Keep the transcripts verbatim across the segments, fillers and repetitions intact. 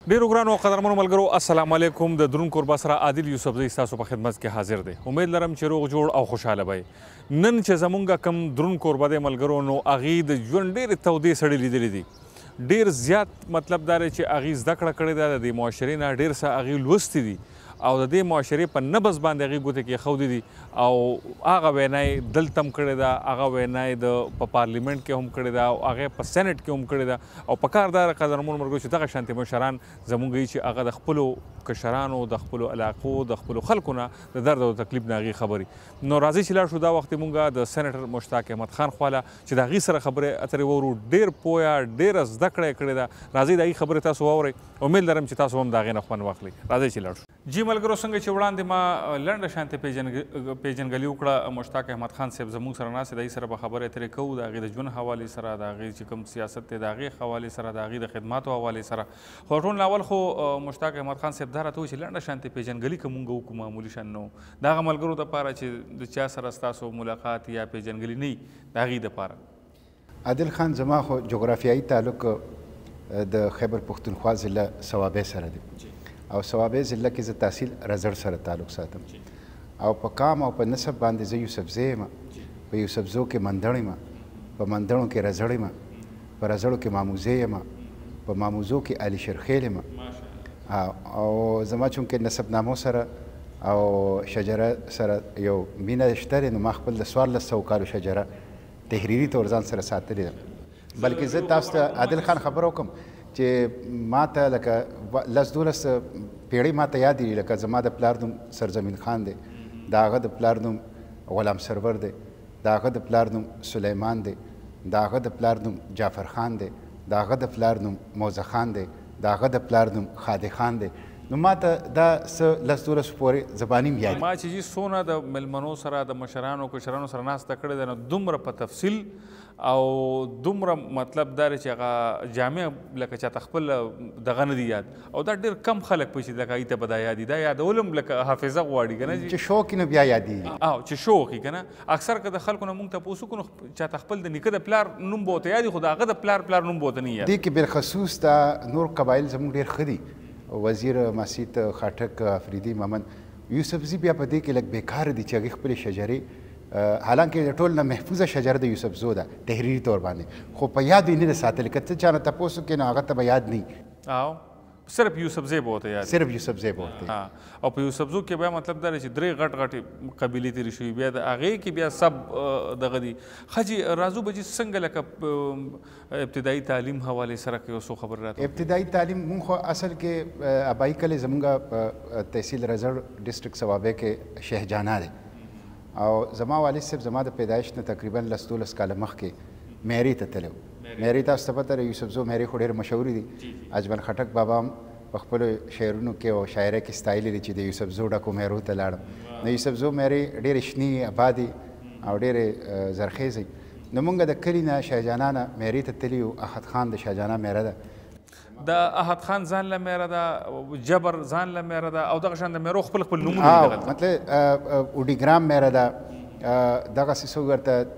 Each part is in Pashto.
ډیرو ګرانو او قدرمنو ملګرو السلام علیکم. د درون کوربا سره عادل یوسفزی ستاسو په خدمت کې حاضر دی. امید لرم چې روغ جوړ او خوشحاله به نن چې زمونږ کم درون کوربا دی ملګرو نو هغې د ژوند ډېرې تودې سړې لیدلې دي. ډېر زیات مطلب دا دی چې هغې زده کړه کړې ده، د دې معاشرې نه ډېر څه هغې لوستي دي او د دې معاشرې په نبض باندې هغې ګوتې کېښودې دي او هغه وینا یې دلته هم کړې ده، هغه وینا یې د په پارلیمنټ کې هم کړې ده او هغه په سینټ کې هم کړې ده. او پکار دا قدرمنو ملګرو چې دغه شانتې مشران زموږ وي چې هغه د خپلو کشرانو د خپلو علاقو د خپلو خلکو نه د درد او تکلیف نه هغې خبرې. نو راځئ چې لاړ شو دا وخت مونږ د سینټر مشتاق احمد خان خواله چې د هغې سره خبرې اترې وورو. ډېر پویه ډېره زده کړه یې کړې ده. راځئ د هغې خبرې تاسو واورئ. امید لرم چې تاسو هم د هغې نه خوند واخلئ. راځئ چې لاړ شو. جی ملګرو څنګه چې وړاندې ما لنډه شانتې پیژن پیژنګلي وکړه مشتاق احمد خان صاحب زموږ سره ناست دی، د هغې سره به خبرې اترې کوو د هغې د ژوند حوالې سره، د هغې چې کوم سیاست دی د هغې حوالې سره، د هغې د خدماتو حوالې سره. خو ټول اول خو مشتاق احمد خان صاحب دا راته وایي چې لنډه شانتې پیژنګلي که مونږ وکړو معمولي شان نو د هغه ملګرو دپاره چې د چا سره ستاسو ملاقات یا پیژنګلي نه وي د هغې دپاره. عادل خان زما خو جغرافیایي تعلق د خیبر پختونخوا ضلع صوابۍ سره دی او صوابۍ ضلع کې زه تحصیل رزړ سره تعلق ساتم او په کام او په نسب باندې زه یوسفزی یم. په یوسفزو کې مندړ یم، په مندړو کې رزړ یم، په رزړو کې ماموزی یم، په ماموزو کې علي شرخیل یم. او زما چونکې نسب نامو سره او شجره سره یو مینه شته دی نو ما خپل د څوارلس سوو کالو شجره تحریري طور ځان سره ساتلې ده. بلکې زه تاسو ته عادل خان خبره وکړم چې ما ته لکه لس دولس پیړۍ ما ته یاد دي، لکه زما د پلار نوم سرزمین خان دی، د هغه د پلار نوم غلام سرور دی، د هغه د پلار نوم سلیمان دی، د هغه د پلار نوم جعفر خان دی، د هغه د پلار نوم موزه خان دی، د هغه د پلار نوم خادي خان دی. نو ما ته دا څه لس دولس پورې زباني م یاد ما چې جي څونه د مېلمنو سره د مشرانو کشرانو سره ناسته کړې ده نو دومره په تفصیل او دومره مطلب دا دی چې هغه جامع لکه چاته خپل دغه نه دي یاد او دا ډېر کم خلک پوه چې لکه هغې ته به دا یاد دي. دا یادول هم لکه حافظه غواړي که نه جي چې شوق نه بیا یادېږي. او چې شوق یې که نه اکثر که د خلکو نه مونږ تپوس وکړو نو چاته خپل د نیکه د پلار نوم به ورته یاد وي خو د هغه د پلار پلار نوم به ورته نه یاد. دې کې بالخصوص دا نور قبایل زموږ ډېر ښه دي. وزیر مسیط خاټک افریدي ممن یوسفزي بیا په دې کې لږ بیکاره دي چې هغې خپلې شجرې حالانکه د ټول نه محفوظه شجره د یوسفزو ده تحریري طور باندې خو په یاد یې نه ده ساتلې. که ته چا نه تپوس وکړې نو هغه ته به یاد نه او صرف یوسفزی به ورته یاد صرف یوسفزی به ورته او په یوسفزو کې بیا مطلب دا دی چې درې غټ غټې قبیلې تېرې شوي بیا د هغې کې بیا سب دغه دي. ښه جي راځو به جي څنګه لکه ابتدایي تعلیم حوالې سره که یو څو خبرې راته. ابتدایي تعلیم مونږ خو اصل کې ابایي کلي زمونږ په تحصیل رزړ ډسټرکټ صوابۍ کې شهجانه دی او زما والد صاحب زما د پیدایش نه تقریبا لس دولس کاله مخکې مهرې ته تللی و. مهرې تاسو ته پته ده یوسفزو مهرې خو ډېرې مشهورې دي. اجمل خټک بابا هم په خپلو شعرونو کې او شاعرۍ کې ستایلي دي چې د یوسفزو ډکو مهرو ته لاړم. نو یوسفزو مهرې ډېرې شنې ابادې او ډېرې زرخیزې. نو مونږ د کلي نه شهجانه نه مهرې ته تللي یو. احد خان د شهجانه مهره ده، د احد خان ځان له مهره ده، جبر ځان له مهره ده او دغه شان د مهرو خپل خپل نومونه دي دغلته. مطلب اوډیګرام مهره ده، دغسې څوک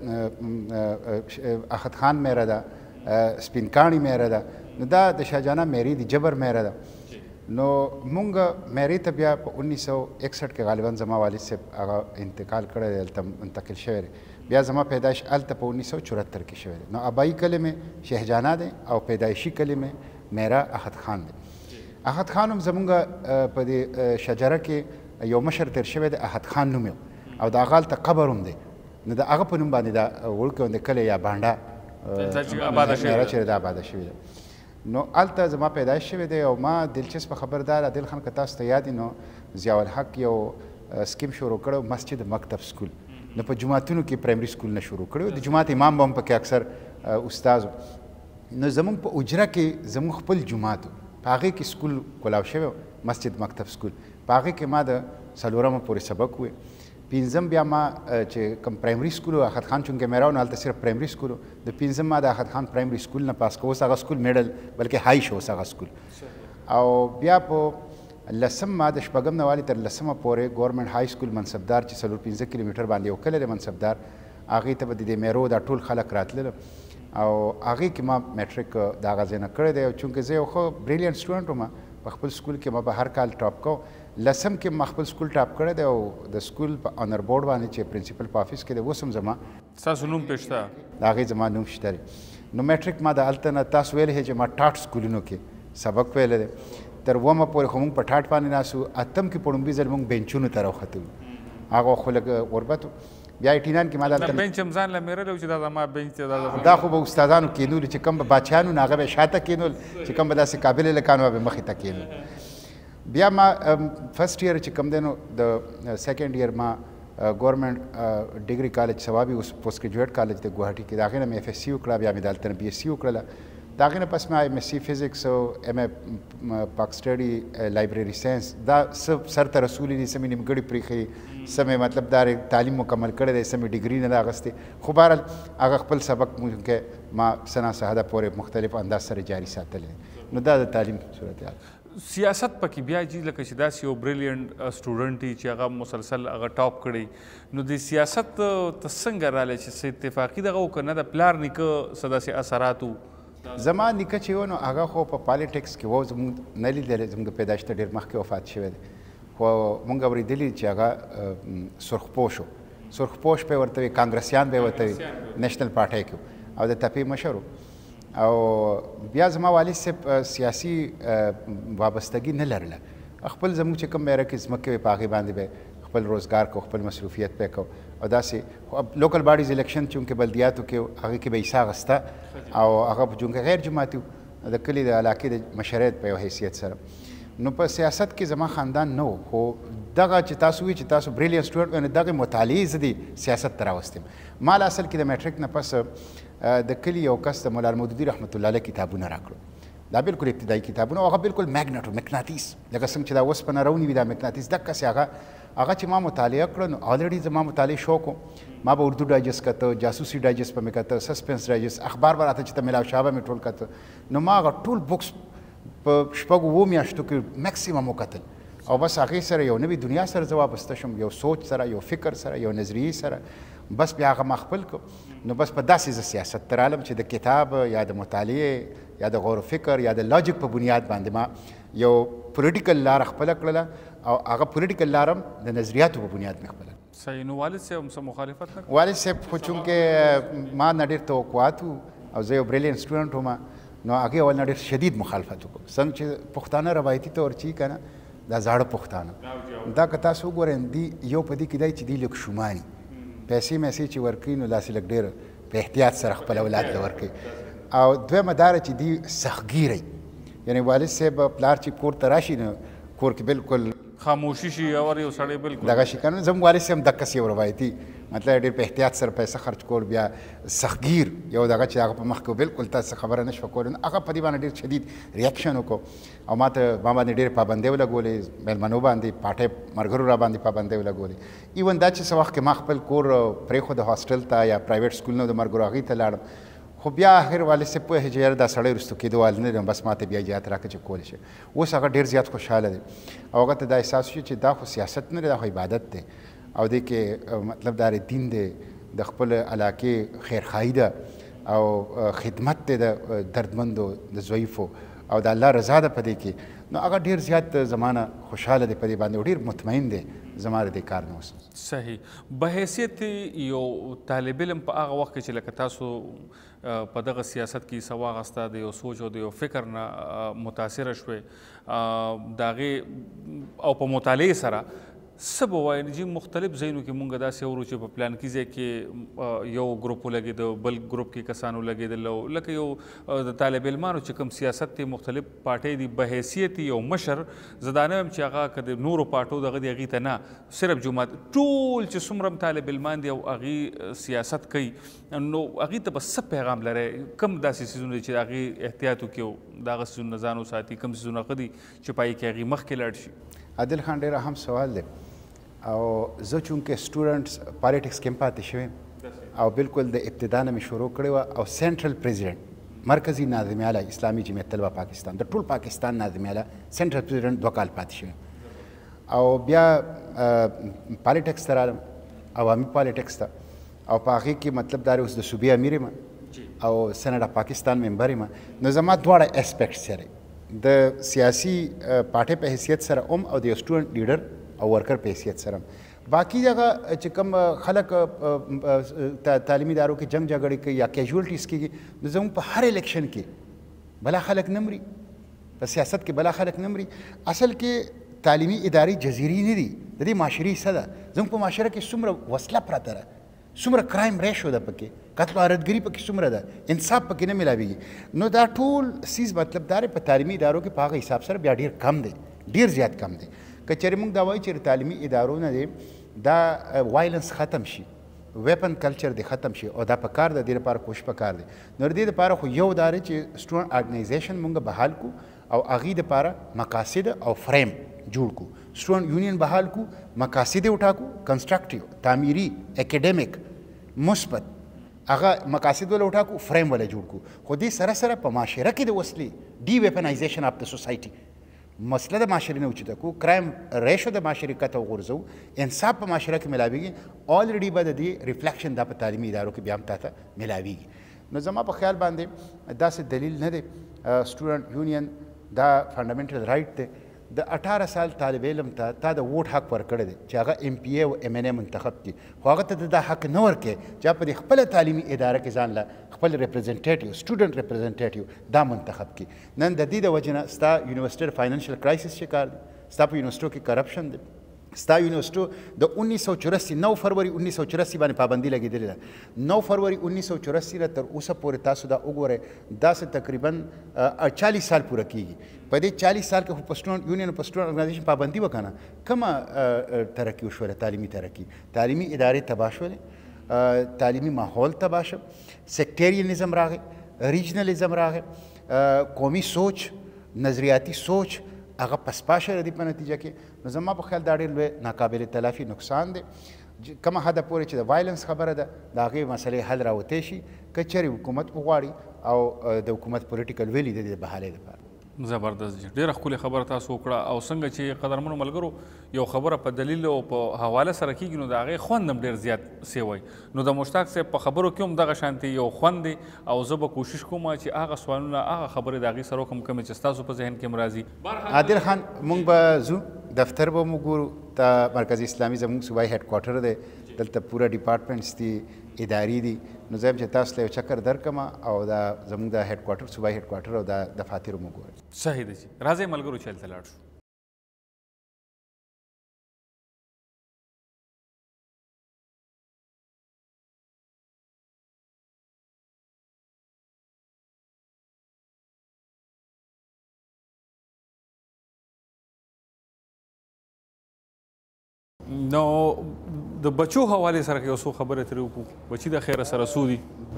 ورته احد خان مهره ده، سپین کاڼي مهره ده. نو دا د شهجانه مهرې دي، جبر مهره ده. نو مونږ مهرې ته بیا په انیس سو اکسټ کې غالبا زما والد صاحب هغه انتقال کړی دی، هلته منتقل شوی دی. بیا زما پیدایش هلته په انیس سو چورهتر کې شوی دی. نو ابایي کلي مې شهجانه دی او پیدایشي کلي مې مهره احد خان دی. احد خان هم زمونږ په دې شجره کې یو مشر تېر شوی دی احد خان نوم او د هغه هلته قبر هم دی. نو د هغه په نوم باندې دا وړوکی غوندې کلی یا بانډه مهره چې ده آباده شوې ده. نو هلته زما پیدایش شوی دی او ما دلچسپه خبر دا عادل خان که تاسو ته یاد وي نو ضیاءالحق یو سکیم شروع کړی مسجد مکتب سکول. نو په جوماتونو کې پرایمري سکول نه شروع کړی د جومات امام به هم پکې اکثر استاذ و. نو زمونږ په اجره کې زمونږ خپل جومات و، په هغې کې سکول کولاو شوی مسجد مکتب سکول. په هغې کې ما د څلورمه پورې سبق ووی. پنځم بیا ما چې کوم پرایمري سکول و احد خان چونکې مهره و نو هلته صرف پرایمري سکول و. د پنځم ما د احد خان پرایمري سکول نه پاس کړ. اوس هغه سکول میډل بلکې های شو اوس هغه سکول. او بیا په لسم ما د شپږم نه والي تر لسمه پورې ګورنمنټ های سکول منصبدار چې څلور پنځه کیلومیټر باندې یو کلی دی منصبدار، هغې ته به د دې مهرو دا ټول خلک راتلل او هغې کې ما میټریک د هغه ځای نه کړی دی. چونکې زه یو ښه بریلینټ سټوډنټ وم په خپل سکول کې ما به هر کال ټاپ کو لسم کې ما خپل سکول ټاپ کړی دی او د سکول په آنر بورډ باندې چې پرنسپل په افیس کې دی اوس هم زما ستاسو نوم پې شته د هغې زما نوم شته دی نو میټریک ما د هلته نه تاسو ویلی چې ما ټاټ سکولونو کې سبق ویلی دی تر اومه پورې خو موږ په ټاټ باندې ناست وو اتم کې په لومړي ځل موږ بینچونو ته راوختلو هغه خو لږ غربت و بیا ایټي ناین کې ما دلته بینچ هم ځان له میرلی و چې دا زما بینچ دی دا دا خو به استادانو کینول چې کوم به بادشاهانو نو هغه به شاته کینول چې کوم به داسې قابل لکانو به مخې ته کینول بیا ما فرست ایئر چې کوم دی نو د سیکنډ ایئر ما ګورنمنټ ډیګري کالج ثوابي اوس پوسټ ګریجویټ کالج دی ګوهاټي کې د هغې نه مې ایف ایس سی وکړه بیا مې دلته نه بي ایس سی وکړله د هغې نه پس مې ایم ایس سی فزکس او ایم اے پاک سټډي لایبرري ساینس دا څه سرته رسولي دي څه مې نیمګړي پرېښي څه مې مطلب دا تعلیم مکمل کړی دی څه مې ډیګري نه ده اخیستې خو بهرحال هغه خپل سبق مونږ ما سنا سهده پورې مختلف انداز سره جاري ساتلی دی نو دا د تعلیم صورتحال سیاست پکې بیا جي لکه چې داسې یو بریلیانټ سټوډنټ وي چې هغه مسلسل هغه ټاپ کړی نو د سیاست ته څنګه رالی چې څه اتفاقي دغه و که نه د پلار نیکه څه داسې اثرات و زما نیکه چې و نو هغه خو په پالیټکس کې و زموږ نه لیدلی زموږ د پیدایښت ډېر مخکې وفات شوی دی خو موږ اورېدلي چې هغه سرخپوش و سرخپوش به یې ورته وي کانګرسیان به یې ورته وي نیشنل پارټۍ کې او د تپې مشر و او بیا زما والد صاحب سیاسي وابستګي نه لرله خپل زموږ چې کوم میره کې ځمکې وې په هغې باندې به خپل روزګار کو خپل مصروفیت پې کو او داسې لوکل باډیز الیکشن چونکې بلدیاتو کې هغې کې به حصه اخیسته او هغه چونکې غیر جماعتي و د کلي د علاقې د مشرعیت په یو حیثیت سره نو په سیاست کې زما خاندان نه و خو دغه چې تاسو وی چې تاسو بریلیانټ سټوډنټ نو دغه مطالعې زه د سیاست ته راوستم ما له اصل کې د میټریک نه پس د کلي یو کس د مولا المودودي رحمت الله علیه کتابونه راکړو دا بالکل ابتدایي کتابونه هغه بالکل میګنټ و مقناطیس لکه څنګه چې دا اوسپنه راونی وي دا مقناطیس دقسې هغه هغه چې ما مطالعه کړه نو الریډي زما مطالعې شوق و ما به اردو ډایجسټ کته جاسوسي ډایجسټ به مې کته سسپنس ډایجسټ اخبار به راته چې ته میلاو شاه به مې ټول کته نو ما هغه ټول بکس په شپږو اوو میاشتو کې میکسیمم وکتل او بس هغې سره یو نوې دنیا سره زه وابسته شم یو سوچ سره یو فکر سره یو نظریې سره بس بیا هغه ما خپل کړ نو بس په داسې زه سیاست ته رالم چې د کتاب یا د مطالعې یا د غور و فکر یا د لاجک په بنیاد باندې ما یو پولیټیکل لاره خپله کړله او هغه پولیټیکل لاره هم د نظریاتو په بنیاد مې خپله صحیح نو والد صاحب هم څه مخالفت نه والد صاحب خو چونکې ما نه ډېر توقعات وو او زه یو بریلیانټ سټوډنټ وم نو هغې اول نه ډېر شدید مخالفت وکړو څنګه چې پښتانه روایتي طور چې که نه دا زاړه پښتانه دا که تاسو وګورئ دی یو په دې کې دی چې دی لږ شوماني پیسې میسې چې ورکوي نو داسې لږ ډېر په احتیاط سره خپل اولاد ته ورکوي او دویمه دا ده چې دی سختګیری یعنی والد صاحب پلار چې کور ته راشي نو کور کې بالکل خاموشي شي اور یو سړی بالکل دغه شي که نه زموږ والد صاحب هم دقسې یو روایتي مطلب ډېر په احتیاط سره پیسه خرچ کول بیا سختګیر یو دغه چې هغه په مخ کې بالکل تاسو خبره نه شوه کولی نو هغه په دې باندې ډېر شدید ریاکشن وکړو او ما ته ما باندې ډېرې پابندۍ ولګولې میلمنو باندې پاټۍ ملګرو را باندې پابندۍ ولګولې ایون دا چې څه وخت کې ما خپل کور پرېښود هاسټل ته یا پرایویټ سکولونو د ملګرو هغې ته لاړم خو بیا آخر والد صاحب پوهېږي چې یاره دا سړی وروستو کېدو والی نه دی بس ما ته بیا اجازت راکړه چې کولی شي اوس هغه ډېر زیات خوشحاله دی او هغه ته دا احساس شو چې دا خو سیاست نه دی دا خو عبادت دی او دې کې مطلب دا دین دی د خپل علاقې خیرخواهي ده او خدمت دی د دردمندو د ضعیفو او د الله رضا ده په دې کې نو هغه ډېر زیات زمانه خوشحاله دی په دې باندې او ډېر مطمئن دی زما د دې کار نه اوس صحیح بحیثیت یو طالب علم په هغه وخت کې چې لکه تاسو په دغه سیاست کې حصه واخیسته د یو سوچ او د یو فکر نه متاثره شوې د هغې او په مطالعې سره څه به وایي چې مختلف ځایونو کې مونږ داسې اورو چې په پلانکي ځای کې یو ګروپ ولګېده بل ګروپ کې کسان ولګېدل لکه یو د طالب علمانو چې کوم سیاست دی مختلف پارټۍ دي بحیثیت یو مشر زه دا نه یم چې هغه که د نورو پارټو دغه دی هغې ته نه صرف جماعت ټول چې څومره هم طالب علمان دي او هغې سیاست کوي نو هغې ته به څه پیغام لرئ کوم داسې څیزونه دي چې د هغې احتیاط وکړي د هغه څیزونه ځان وساتي کوم څیزونه ښه دي چې په هغې کې هغې مخکې لاړ شي عادل خان ډېر اهم سوال دی او زه چونکې سټوډنټس پالیټکس کې هم پاتې شوی او بالکل د ابتدا نه مې شروع کړې وه او سینټرل پریزیډنټ مرکزي ناظم اعلی اسلامي جمعیت طلبه پاکستان د ټول پاکستان ناظم اعلی سینټرل پریزیډنټ دوه کال پاتې شوی او بیا پالیټکس ته رالم عوامي پالیټکس ته او په هغې کې مطلب دا اوس د صوبې امیر یم او سینټ اف پاکستان ممبر یم نو زما دواړه اسپیکټس سره د سیاسي پارټۍ په حیثیت سره هم او د یو سټوډنټ لیډر او ورکر په حیثیت سره باقي هغه چې کوم خلک تعلیمي ادارو کې جنگ جګړې کوي یا کیجوالټیز کېږي نو زموږ په هر الیکشن کې بلا خلک نه مري په سیاست کې بلا خلک نه مري اصل کې تعلیمي ادارې جزیرې نه دي د دې معاشري څه ده زموږ په معاشره کې څومره وسله پرته ده څومره کرایم ریشو ده پکې قتل او غارتګري پکې څومره ده انصاف پکې نه ملاویږي نو دا ټول سیز مطلب دا په تعلیمي ادارو کې په هغه حساب سره بیا ډېر کم دی ډېر زیات کم دی که چېرې موږ دا وایو چې تعلیمي ادارو نه دی دا وایلنس ختم شي ویپن کلچر دی ختم شي او دا په کار د دې لپاره کوشش په کار دی نو د دې لپاره خو یو دا دی چې سټوډنټ ارګنایزیشن موږ بحال کو او هغې دپاره مقاصد او فریم جوړ کو سټوډنټ یونین بحال کو مقاصد وټاکو کنسټرکټیو تعمیري اکیډمیک مثبت هغه مقاصد ولا وټاکو فریم ولا جوړ کو خو دې سره سره په معاشره کې د وسلې ډي ویپنایزیشن اف د سوسایټي مسله د معاشرې نه اوچته کو کرایم ریشو د معاشرې کته وغورځو انصاف په معاشره کې ملاویږي الریډي به د دې ریفلیکشن دا په تعلیمي ادارو کې بیا هم تا ته ملاویږي نو زما په خیال باندې داسې دلیل نه دی سټوډنټ یونین دا فنډامنټل رایټ دی د اټھاره سال طالب علم ته تا د ووټ حق ورکړی دی چې هغه ایم پی ای او ایم این ای منتخب کړي خو هغه ته د دا حق نه ورکړي چې په دې خپله تعلیمي اداره کې ځان له خپل ریپرزنټیټیو سټوډنټ ریپرزنټیټیو دا منتخب کړي نن د دې د وجې نه ستا یونیورسټي فاینانشل کرایسس شکار دی ستا په یونیورسټیو کې کرپشن دی ستا یونیورسټو د انیس سو چوراسی نو فروری انیس سو چوراسی باندې پابندي لګېدلې ده نو فروری انیس سو چوراسی نه تر اوسه پورې تاسو دا وګورئ داسې تقریبا چالیس سال پوره کېږي په دې چالیس سال کې خو په سټوډنټ یونین په سټوډنټ ارګنایزیشن پابندي وکړه کومه ترقي وشوله تعلیمي ترقي تعلیمي ادارې تباه شولې تعلیمي ماحول تباه شو سیکټریانزم راغی ریجنلزم راغی قومي سوچ نظریاتي سوچ هغه پسپاشه ردی په نتیجه کې نو زما په خیال دا ډېر لوی ناقابل تلافي نقصان دی کومه حده پورې چې د وایلنس خبره ده د هغې مسلې حل راوتی شي که چېرې حکومت وغواړي او د حکومت پولیټیکل ویلي د دې بحالۍ لپاره زبردست جی ډېره ښکلې خبره تاسو وکړه او څنګه چې قدرمنو ملګرو یو خبره په دلیل او په حواله سره کېږي نو د هغې خوند هم ډېر زیات سیوی نو د مشتاق صاحب په خبرو کې هم دغه شانتې یو خوند دی او زه به کوشش کوم چې هغه سوالونه هغه خبرې د هغې سره وکړم کومې چې ستاسو په ذهن کې هم راځي عادل خان موږ به ځو دفتر به مو ګورو ته مرکزي اسلامي زموږ صوبایي هیډ کوارټر دی دلته پوره ډپارټمنټس دي ادارې دي نو زه یم چې تاسو ته یو چکر درکړم او دا زموږ د هیډ کوارټر صوبایي هیډ کوارټر او د دفاتر مو ګورئ صحیح دی چې راځئ ملګرو چې هلته لاړ شو نو د بچو حوالې سره یو څو خبرې ترې وکړو بچي د خیره سره څو دي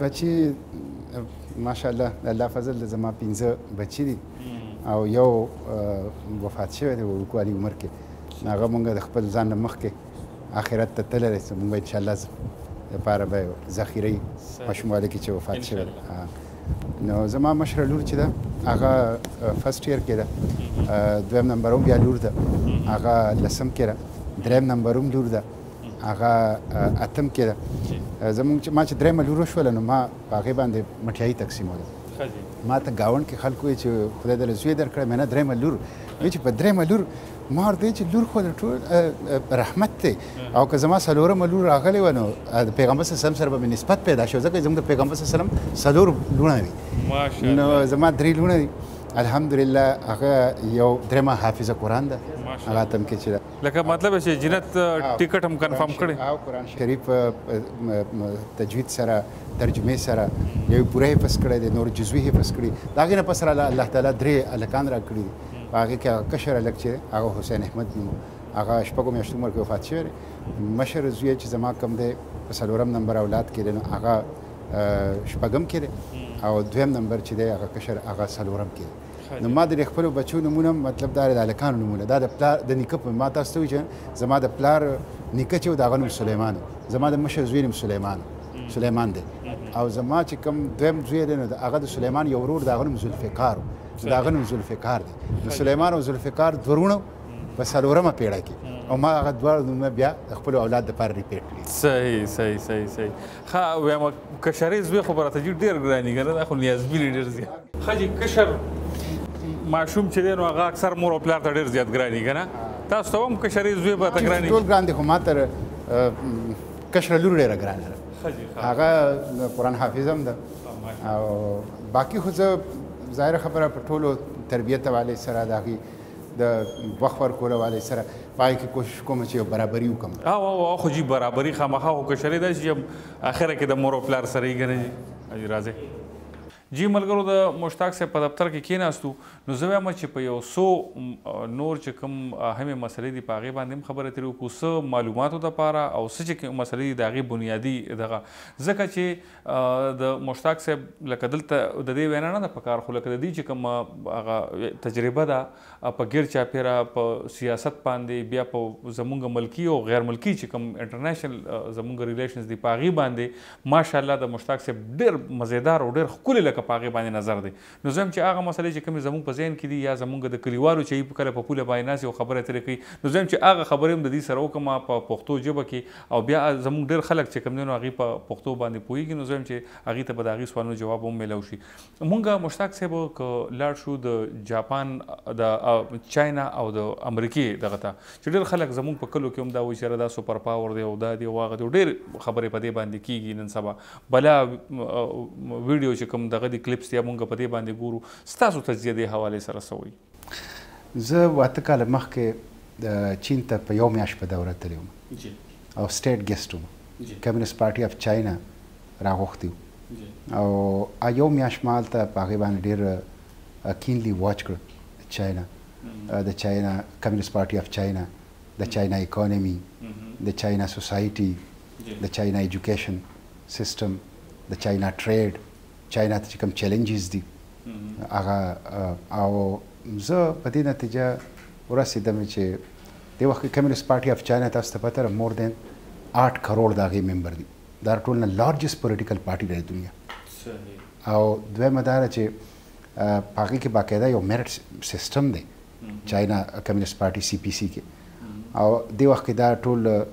بچي ماشاءالله د الله فضل د زما پنځه بچي دي او یو وفات شوی دی وړوکوالي عمر کې هغه مونږ د خپل ځان نه مخکې آخرت ته تللی دی مونږ به انشاءالله دپاره به ذخیره ماشوموالی کې چې وفات شوی دی نو زما مشره لور چې ده هغه فرسټ ایئر کې ده دویم نمبر هم بیا لور ده هغه لسم کې ده دریم نمبر هم لور ده هغه اتم کې ده زموږ چې ما چې درېیمه لور وشوله نو ما په هغې باندې مټیایي تقسیموله ما ته ګاونډ کې خلکو وایي چې خدای دله زوی درکړی مې نه درېیمه لور وایي چې په درېیمه لور ما ورته وایي چې لور خو د ټول رحمت دی او که زما څلورمه لور راغلی وه نو د پیغمبر صلی الله سره به مې نسبت پیدا شو ځکه زموږ د پیغمبر صلی الله وسلم څلور لوڼه دي نو زما درې لوڼه دي الحمدلله هغه یو درېیمه حافظه قرآن ده هغه اتم کې چې ده لکه مطلب چې جنت ټیکټ هم کنفرم کړی او قرآن شریف تجوید سره ترجمې سره یو پوره حفظ کړی دی نور جزوي حفظ کړي د هغې نه پس الله تعالی درې هلکان راکړي دي په هغې کې هغه کشر هلک چې دی هغه حسین احمد نوم هغه شپږو میاشتو عمر کې وفات شوی دی مشر زوی چې زما کوم دی په څلورم نمبر اولاد کې دی نو هغه شپږم کې دی او دویم نمبر چې دی هغه کشر هغه څلورم کې دی نو ما د خپلو بچو نومونه مطلب دا د هلکانو نومونه دا د پلار د نیکه په ما تاسو ته وایي چې زما د پلار نیکه چې و د هغه نوم سلیمان زما د مشر زوی نوم سلیمان سلیمان دی او زما چې کوم دویم زوی دی نو د هغه د سلیمان یو ورور د هغه نوم ذوالفقار و د هغه نوم ذوالفقار دی نو سلیمان او ذوالفقار دوه وروڼه په څلورمه پیړه کې او ما هغه دواړه نومونه بیا د خپلو اولاد دپاره ریپیټ کړي صحیح صحیح صحیح صحیح ښه وایم کشرې زوی خو به راته ډېر ګراني که نه دا خو نیازبینې ډېر زیات ښه جي کشر ماشوم چې دی نو هغه اکثر مور او پلار ته ډېر زیات ګران دي که نه تاسو ته هم کشرې زوی به ته ګران دي ټول ګران دي خو ما تر کشره لور ډېره ګرانه ده هغه قرآن حافظ هم ده او باقي خو زه ظاهره خبره په ټولو تربیت والے سره د هغې د وخت ورکولو والے سره په هغې کې کوشش کوم چې یو برابري وکړم او او خو جي برابري خامخا خو کشرې ده چې اخره کې د مور او پلار سره یې که نه راځئ جی ملګرو د مشتاق صاحب په دفتر کې کېناستو نو زه وایم چې په یو څو نور چې کوم اهمې مسلې دي په هغې باندې هم خبرې ترې وکړو څه معلوماتو دپاره او څه چې کوم مسلې دي د هغې بنیادي دغه ځکه چې د مشتاق صاحب لکه دلته د دې وینا نه ده پکار خو لکه د دې چې کوم هغه تجربه ده په ګیر چاپېره په سیاست باندې بیا په زمونږ ملکي او غیر ملکي چې کوم انټرنیشنل زمونږ ریلیشنز دي په هغې باندې ماشاءالله د مشتاق صاحب ډېر مزیدار او ډېر ښکلې لکه په هغې باندې نظر دی نو زه هم چې هغه مسلې چې کومې زموږ په ذهن کې دي یا زموږ د کلیوالو چې په کله په پوله باندې ناست او خبرې اترې کوي نو زه هم چې هغه خبرې هم د دې سره وکړم په پښتو ژبه کې او بیا زموږ ډېر خلک چې کوم دي نو هغې په پښتو باندې پوهېږي نو زه هم چې هغې ته به د هغې سوالونو جواب هم میلاو شي مونږ مشتاق صاحب که لاړ شو د جاپان د چاینا او د امریکې دغه ته چې ډېر خلک زموږ په کلو کې هم دا وایي چې دا سوپر پاور دی او دا دی او هغه دی ډېر خبرې په دې باندې کېږي نن سبا بلا ویډیو چې کوم دغه دی کلیپس یا مونږ په دې باندې ګورو ستاسو تجزیه دې حوالې سره څه وایي زه واته کاله مخکې د چین ته په یو میاشت په دوره تللی وم او سټیټ ګیسټ وم کمیونست پارټي اف چاینا راغوښتي وو او یو میاشت ما هلته په هغې باندې ډېر کینلی واچ کړه چاینا د چاینا کمیونست پارټي اف چاینا د چاینا اکانومي د چاینا سوسایټي د چاینا ایجوکیشن سیسټم د چاینا ټریډ چاینا ته چې کوم چیلنجز دي هغه او زه په دې نتیجه ورسېدم چې دې وخت کې کمیونست پارټي اف چاینا تاسو ته پته ده مور دین آټ کروڑ د هغې ممبر دي دا ټول نه لارجسټ پولیټیکل پارټي دی د دنیا او دویمه دا ده چې په هغې کې باقاعده یو میرټ سیسټم دی چاینا کمیونست پارټي سی پی سی کې او دې وخت کې دا ټول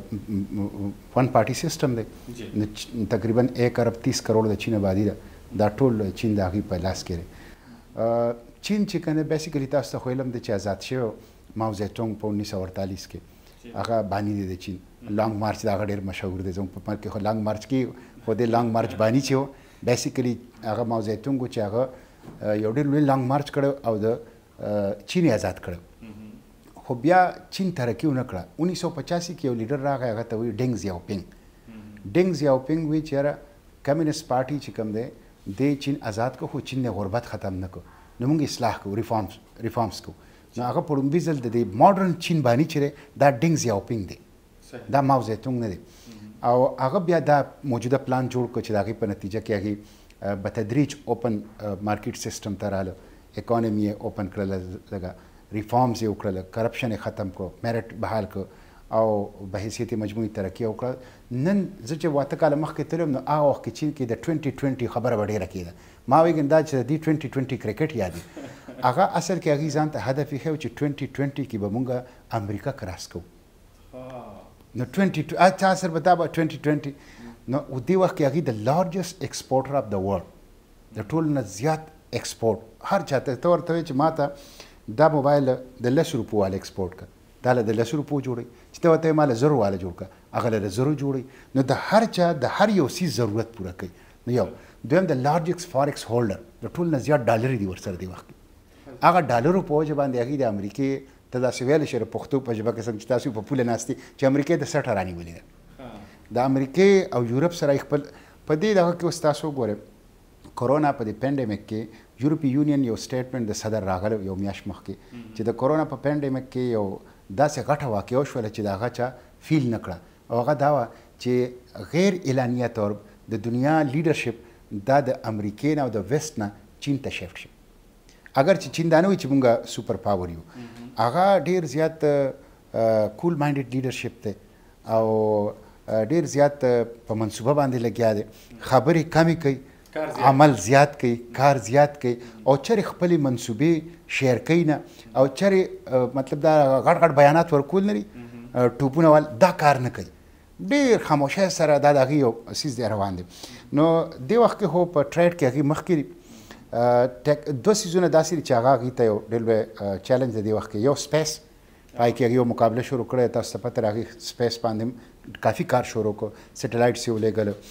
ون پارټي سیسټم دی تقریبا ایک ارب تیس کروڑ د چین آبادي ده دا ټول چین د هغې په لاس کې دی چین چې که نه بیسیکلي تاسو ته خو علم دی چې آزاد شوی ماو زیتونګ په انیس سو اړتالیس کې هغه بانی دی د چین لانګ مارچ د هغه ډېر مشهور دی زموږ په ملک کې خو لانګ مارچ کې خو دې لانګ مارچ بانی چې و بیسیکلي هغه ماو زیتونګ و چې هغه یو ډېر لوی لانګ مارچ کړی او د چین یې آزاد کړی خو بیا چین ترقي ونه کړه انیس سو پچاسی کې یو لیډر راغی هغه ته وایي ډینګ زیاوپینګ ډینګ زیاوپینګ وایي چې یاره کمیونست پارټي چې کوم دی د چین آزاد کو خو چین نه غربت ختم نه کو نو موږ اصلاح کو ریفارمز ریفارمز کو نو هغه په لومبي ځل د دې ماډرن چین بانی چې دا ډینګ زیاوپینګ دی دا ماو زیتونګ نه دی او هغه بیا دا موجوده پلان جوړ کړ چې د هغې په نتیجه کې هغې په تدریج اوپن مارکیټ سیسټم ته راله اکانومي یې اوپن کړله لږه ریفارمز یې وکړله کرپشن یې ختم کړو میرټ بحال کړو او په حیثیت یې مجموعي ترقي وکړه نن زه چې واته کاله مخکې تللی وم نو هغه وخت کې چین کې د ټوینټي ټوینټي خبره به ډېره کېده ما وایي دا چې د دې ټوینټي ټوینټي کرکټ یاد دی هغه اصل کې هغې ځان ته هدف ایښی و چې ټوینټي ټوینټي کې به مونږ امریکا کراس کوو نو ټوینټي چا سره به دا به ټوینټي ټوینټي نو دې وخت کې هغې د لارجسټ ایکسپورټر اف د ورلډ د ټولو نه زیات ایکسپورټ هر چا ته ته ورته وایي چې ما ته دا موبایل د لسو روپو والا ایکسپورټ کړه دا له د لسو روپو جوړوي چې ته ورته ما له زرو والا جوړ کړه هغه له د زرو جوړوي نو د هر چا د هر یو څیز ضرورت پوره کوي نو یو دویم د لارجسټ فارکس هولډر د ټول نه زیات ډالرې دي ورسره دی وخت کې هغه ډالرو په وجه باندې هغې د امریکې ته داسې ویلی شي د پښتو په ژبه کې څنګه چې تاسو په پوله ناست دي چې امریکې د سټه رانیولې ده د امریکې او یورپ سره یې خپل په دې دغه کې اوس تاسو وګورئ کرونا په دې پینډیمک کې یورپي یونین یو سټیټمنټ د صدر راغلی یو میاشت مخکې چې د کرونا په پینډیمک کې یو داسې غټه واقعه وشوله چې د هغه چا فیل نه کړه او هغه دا وه چې غیر اعلانیه طور د دنیا لیډرشپ دا د امریکې نه او د ویسټ نه چین ته شفټ شي اگر چې چین دا نه وي چې مونږ سوپر پاور یو هغه ډېر زیات کول مایندډ لیډرشپ دی او ډېر زیات په منصوبه باندې لګیا دی خبرې کمې کوي عمل زیات کوي کار زیات کوي او چرې خپلې منصوبې شیر کوي نه او چرې مطلب دا غټ غټ بیانات ورکول نه دي ټوپونه وال دا کار نه کوي ډېر خاموشۍ سره دا د هغې یو څیز دی روان دی نو دې وخت کې خو په ټریډ کې هغې مخکې دوه سیزونه داسې دي چې هغه هغې ته یو ډېر لوی چیلنج د دې وخت کې یو سپیس پای کې هغې یو مقابله شروع کړی تاسو ته پته هغې سپیس باندې کافي کار شروع کړو سیټلایټس یې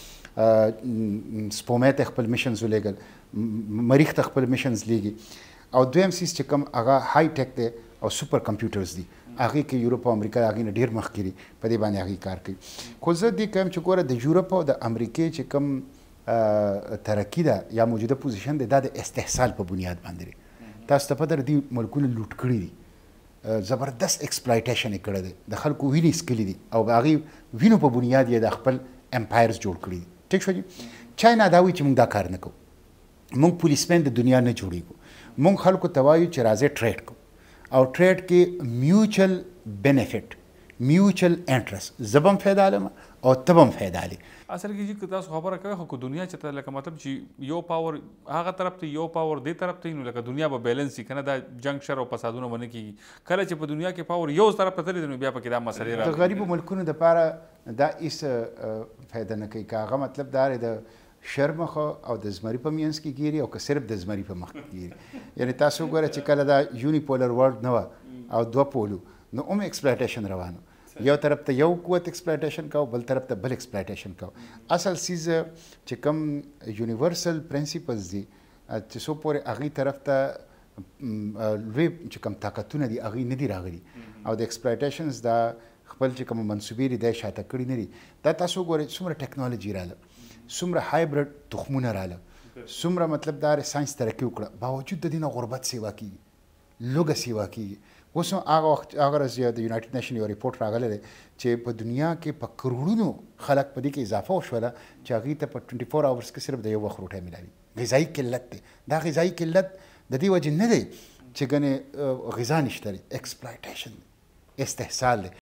ولېږل سپومې ته خپل میشنز ولېږل مریخ ته خپل میشنز لیږي او دویم سیز چې کوم هغه های ټیک دی او سوپر کمپیوټرز دي هغې کې یورپ او امریکا هغې نه ډېر مخکې دي په دې باندې هغې کار کوي خو زه دې کوم چې ګوره د یورپ او د امریکې چې کوم ترقي ده یا موجوده پوزیشن دی دا د استحصال په بنیاد باندې دی تاسو ته پته ده دې ملکونه لوټ کړي دي زبردست ایکسپلایټیشن یې کړی دی د خلکو وینې څکلي دي او د هغې وینو په بنیاد یې د خپل امپایرز جوړ کړي دي ټیک شو جي چاینا دا وایي چې موږ دا کار نه کوو موږ پولیسمین د دنیا نه جوړېږو موږ خلکو ته وایو چې راځئ ټریډ کوو او ټریډ کې میوچل بینیفټ میوچل انټرست زه به هم فایده علم او ته به هم فایده علي اصل کې چې تاسو خبره کوئ خو دنیا چې ته لکه مطلب چې یو پاور هغه طرف ته یو پاور دې طرف ته نو لکه دنیا به بیلنس وي که نه دا جنګ شر او فسادونه به نه کېږي کله چې په دنیا کې پاور یو طرف ته تللی نو بیا پکې دا مسلې راغلي د غریبو ملکونو دپاره دا هېڅ فایده نه کوي که هغه مطلب دا د شر مخه او د زمري په منځ کې ګیري او که صرف د زمري په مخ کې ګیري یعنې تاسو وګوره چې کله دا یونیپولر ورلډ نه وه او دوه پولو نو هم ایکسپلایټیشن روانو یو طرف ته یو قوت ایکسپلایټیشن کوو بل طرف ته بل ایکسپلایټیشن کوو اصل سیز چې کوم یونیورسل پرنسپلز دي چې څو پورې هغې طرف ته لوی چې کوم طاقتونه دي هغې نه دي راغلي او د ایکسپلایټیشنز دا خپل چې کوم منصوبې دي دا یې شاته کړي نه دي دا تاسو وګورئ څومره ټیکنالوجي راله څومره هایبرډ تخمونه راله څومره مطلب دا ساینس ترقي وکړه باوجود د دې نه غربت سیوا کېږي لوږه سیوا کېږي اوس هغه وخت هغه ورځ د یونایټډ نیشن یو ریپورټ راغلی دی چې په دنیا کې په کروڑونو خلک په دې کې اضافه وشوله چې هغې ته په ټوینټي فور اورس کې صرف د یو وخت روټۍ میلاوي غذایي قلت دی دا غذایي قلت د دې وجې نه دی چې ګنې غذا نشته دی ایکسپلایټیشن دی استحصال دی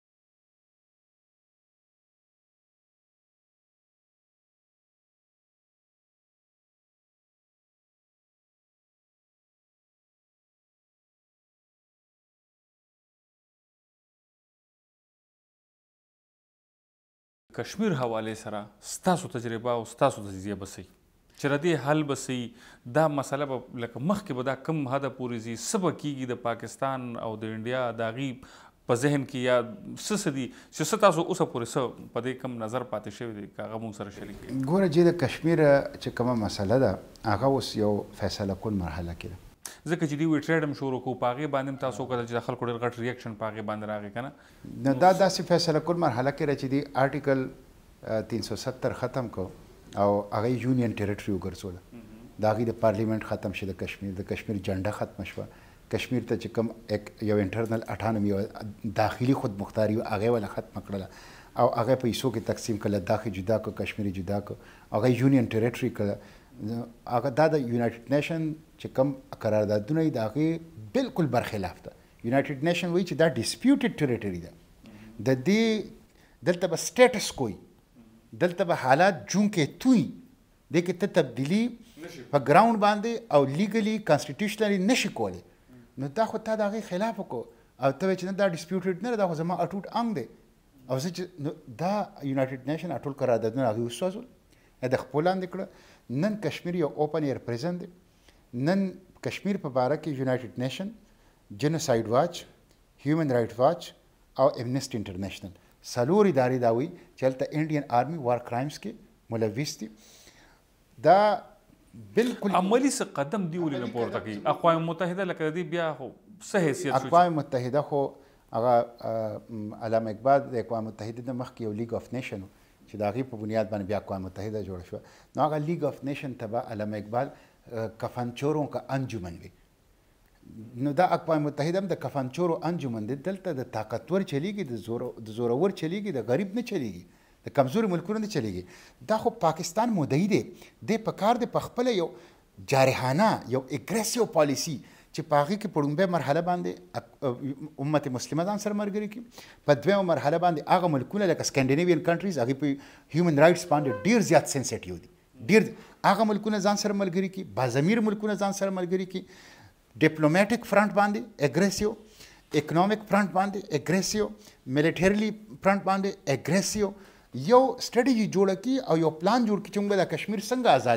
کشمیر حوالې سره ستاسو تجربه او ستاسو تجزیه به څه چې د دې حل به څه دا مسله به لکه مخکې به دا کم حده پورې ځي څه به کېږي د پاکستان او د انډیا د هغې په ذهن کې یا څه څه دي چې څه تاسو اوسه پورې څه په دې کم نظر پاتې شوی دی که هغه مونږ سره شریک کړي ګوره چې د کشمیر چې کومه مسله ده هغه اوس یو فیصله کن مرحله کې ده ځکه چې دوی وی ټریډ هم شروع کړو په هغې باندې هم تاسو وکتل چې د خلکو ډېر غټ ریاکشن په هغې باندې راغی که نه نو دا داسې فیصله کن مرحله کې ده چې د آرټیکل تین سو ستر ختم کو او هغه یونین ټریټري وګرځوله د هغې د پارلیمنټ ختم شو د کشمیر د کشمیر جنډه ختمه شوه کشمیر ته چې کوم یو انټرنل اټانومي او داخلي خود مختاري وه هغې وله ختمه کړله او هغه پیسو کې تقسیم کړه لداخ جدا کو کشمیری جدا کو هغه یونین ټریټري کړه هغه دا د یونایټډ نیشن چې کوم قراردادونه دي د هغې بالکل برخلاف ده یونایټډ نیشن وایي چې دا ډسپیوټډ ټریټري ده د دې دلته به سټیټس کوي دلته به حالات جون کې توي دې کې ته تبدیلي په ګراوند باندې او لیګلی کانسټیټیوشنلی نشي کولی نو دا خو تا د هغې خلاف وکړو او ته وایې چې نه دا ډسپیوټډ نه ده دا خو زما اټوټ انګ دی او زه چې نو دا یونایټډ نیشن ټول قراردادونه هغې وسوځول د خپل لاندې کړه نن کشمیر یو اوپن ایر پریزن دی نن کشمیر په باره کې یونایټډ نیشن جنوساید واچ هیومن رایټ واچ او امنیسټي انټرنیشنل څلور ادارې دا وایي چې هلته انډین آرمي وار کرایمز کې ملوث دي دا بالکل عملي څه قدم دی ولې نه پورته کوي اقوام متحده لکه د دې بیا خو څه حیثیت شو اقوام متحده خو هغه علامه اقبال د اقوام متحده د مخکې یو لیګ اف نیشن چې د هغې په بنیاد باندې بیا اقوام متحده جوړه شوه نو هغه لیګ اف نیشن ته به علامه اقبال کفنچوروں کا انجمن وي نو دا اقوام متحده هم د کفنچورو انجمن دی دلته د طاقتور چلیږي د زور د زورور چلیږي د غریب نه چلیږي د کمزوري ملکونو نه چلیږي دا خو پاکستان مدعي دی دی په کار دی په خپله یو جارحانه یو اګریسیو پالیسي چې په هغې کې په لومبۍ مرحله باندې امت مسلمه ځان سره ملګري کړي په دویمه مرحله باندې هغه ملکونه لکه سکینډینیوین کنټریز هغې په هیومن رایټس باندې ډېر زیات سینسیټیو دي ډېر هغه ملکونه ځان سره ملګري کړي بازمیر ملکونه ځان سره ملګري کړي ډیپلوماټیک فرنټ باندې اګریسیو اکنامک فرنټ باندې اګریسیو ملیټرلی فرنټ باندې اګریسیو یو سټریټجي جوړه کړي او یو پلان جوړ کړي چې موږ د کشمیر څنګه آزادو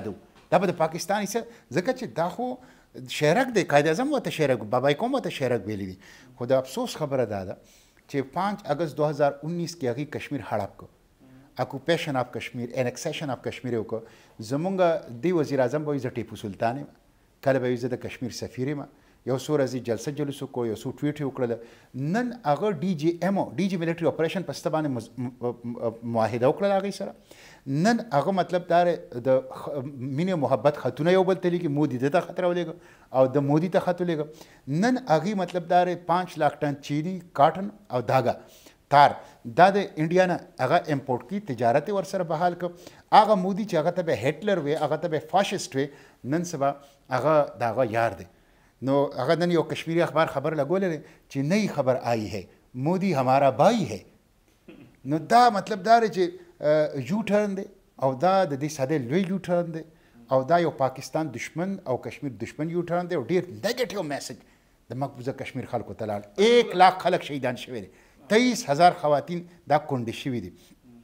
دا به د پاکستان څه ځکه چې دا خو شیرک دی، قائد اعظم ورته شیرک، بابای قوم ورته شیرک ویلی دي. خو د افسوس خبره دا ده چې پانچ اگست دو هزار انیس کې هغې کشمیر هړپ کړ، اکوپیشن آف کشمیر، انیکسیشن آف کشمیر یې وکړه. زمونږ دی وزیر اعظم به وایي زه ټیپو سلطان یم، کله به وایي زه د کشمیر سفیر یم، یو څو ورځې جلسه جلوس وکړو، یو څو ټویټ یې وکړله. نن هغه ډي جي ایم او ډي جي ملټري اپریشن په سته باندې معاهده وکړله هغې سره. نن هغه مطلب دا د مینې محبت خطونه یو بل ته لیکي، مودي ده ته خط راولېږه او د مودي ته خط ولېږه. نن هغې مطلب دا پانچ لاک ټن چینی کاټن او داګه تار دا د انډیا نه هغه امپورټ کی، تجارت یې ورسره بحال کړ. هغه مودي چې هغه ته به هټلر وی، هغه ته به فاشسټ وی، نن سبا هغه د هغه یار دی. نو هغه نن یو کشمیری اخبار خبر لګولی دی چې نئی خبر آئی ہے مودی ہمارا بائی ہے. نو دا مطلب دا دی چې یو ټرن دی او دا د دې ساده لوی یو ټرن دی او دا یو پاکستان دشمن او کشمیر دشمن یو ټرن دی او ډیر نیگیټیو میسج د مقبوضه کشمیر خلکو ته لاړ. ایک لاک خلک شهیدان شوي دي، تیئیس هزار خواتین دا کونډې شوي دي،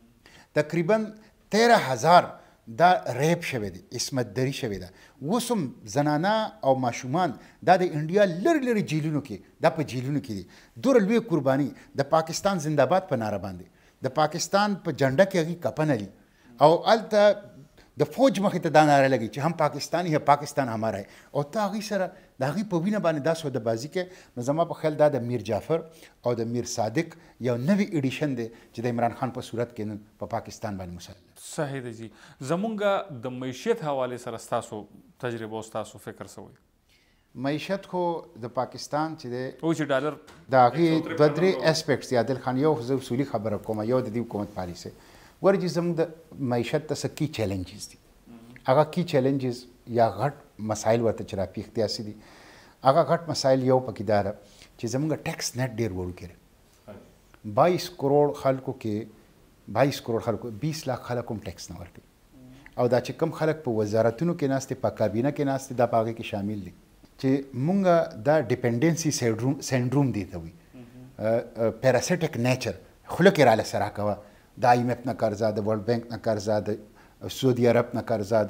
تقریبا تیرہ هزار دا ریپ شوی دی، عصمت دری شوی ده. اوس هم زنانه او ماشومان دا د انډیا لرې لرې جیلونو کې دا په جیلونو کې دي. دومره لوی قرباني د پاکستان زنده‌باد په ناره باندې، د پاکستان په جنډه کې هغې کپنه دي او هلته د فوج مخې ته دا ناره لګي چې هم پاکستانی ہے پاکستان ہمارا ہے، او ته هغې سره د هغې په وینه باندې دا سودهبازي کوي. نو زما په خیال دا د میر جعفر او د میر صادق یو نوی ایډیشن دی چې د عمران خان په صورت کې نن په پاکستان باندې مسلط. صحیح دی جی. زمونږ د معیشت حوالې سره ستاسو تجربه او ستاسو فکر څه وایي؟ معیشت خو د پاکستان چې دی او چې ډالر د هغې دوه درې اسپیکټس دي. عادل خان یو زه اصولي خبره کوم، یو د دې حکومت پالیسي ورجې زموږ د معیشت ته څه کی چیلنجز دي. هغه کی چیلنجز یا غټ مسایل ورته چې راپېښ داسې دي. هغه غټ مسایل یو پکې دا ده چې زموږ ټیکس نیټ ډېر وړوکی دی. بایس کروڑ خلکو کې بایس کروڑ خلکو بیس لاک خلک هم ټیکس نه ورکوي او دا چې کوم خلک په وزارتونو کې ناست دي، په کابینه کې ناست دي، دا په هغې کې شامل دي. چې مونږ دا ډیپنډنسي سینډروم دی ته وایي، پیراسیټک نیچر، خوله کې راله سره کوه، د آی ایم ایف نه قرضه، د ورلډ بینک نه قرضه، د سعودي عرب نه قرضه،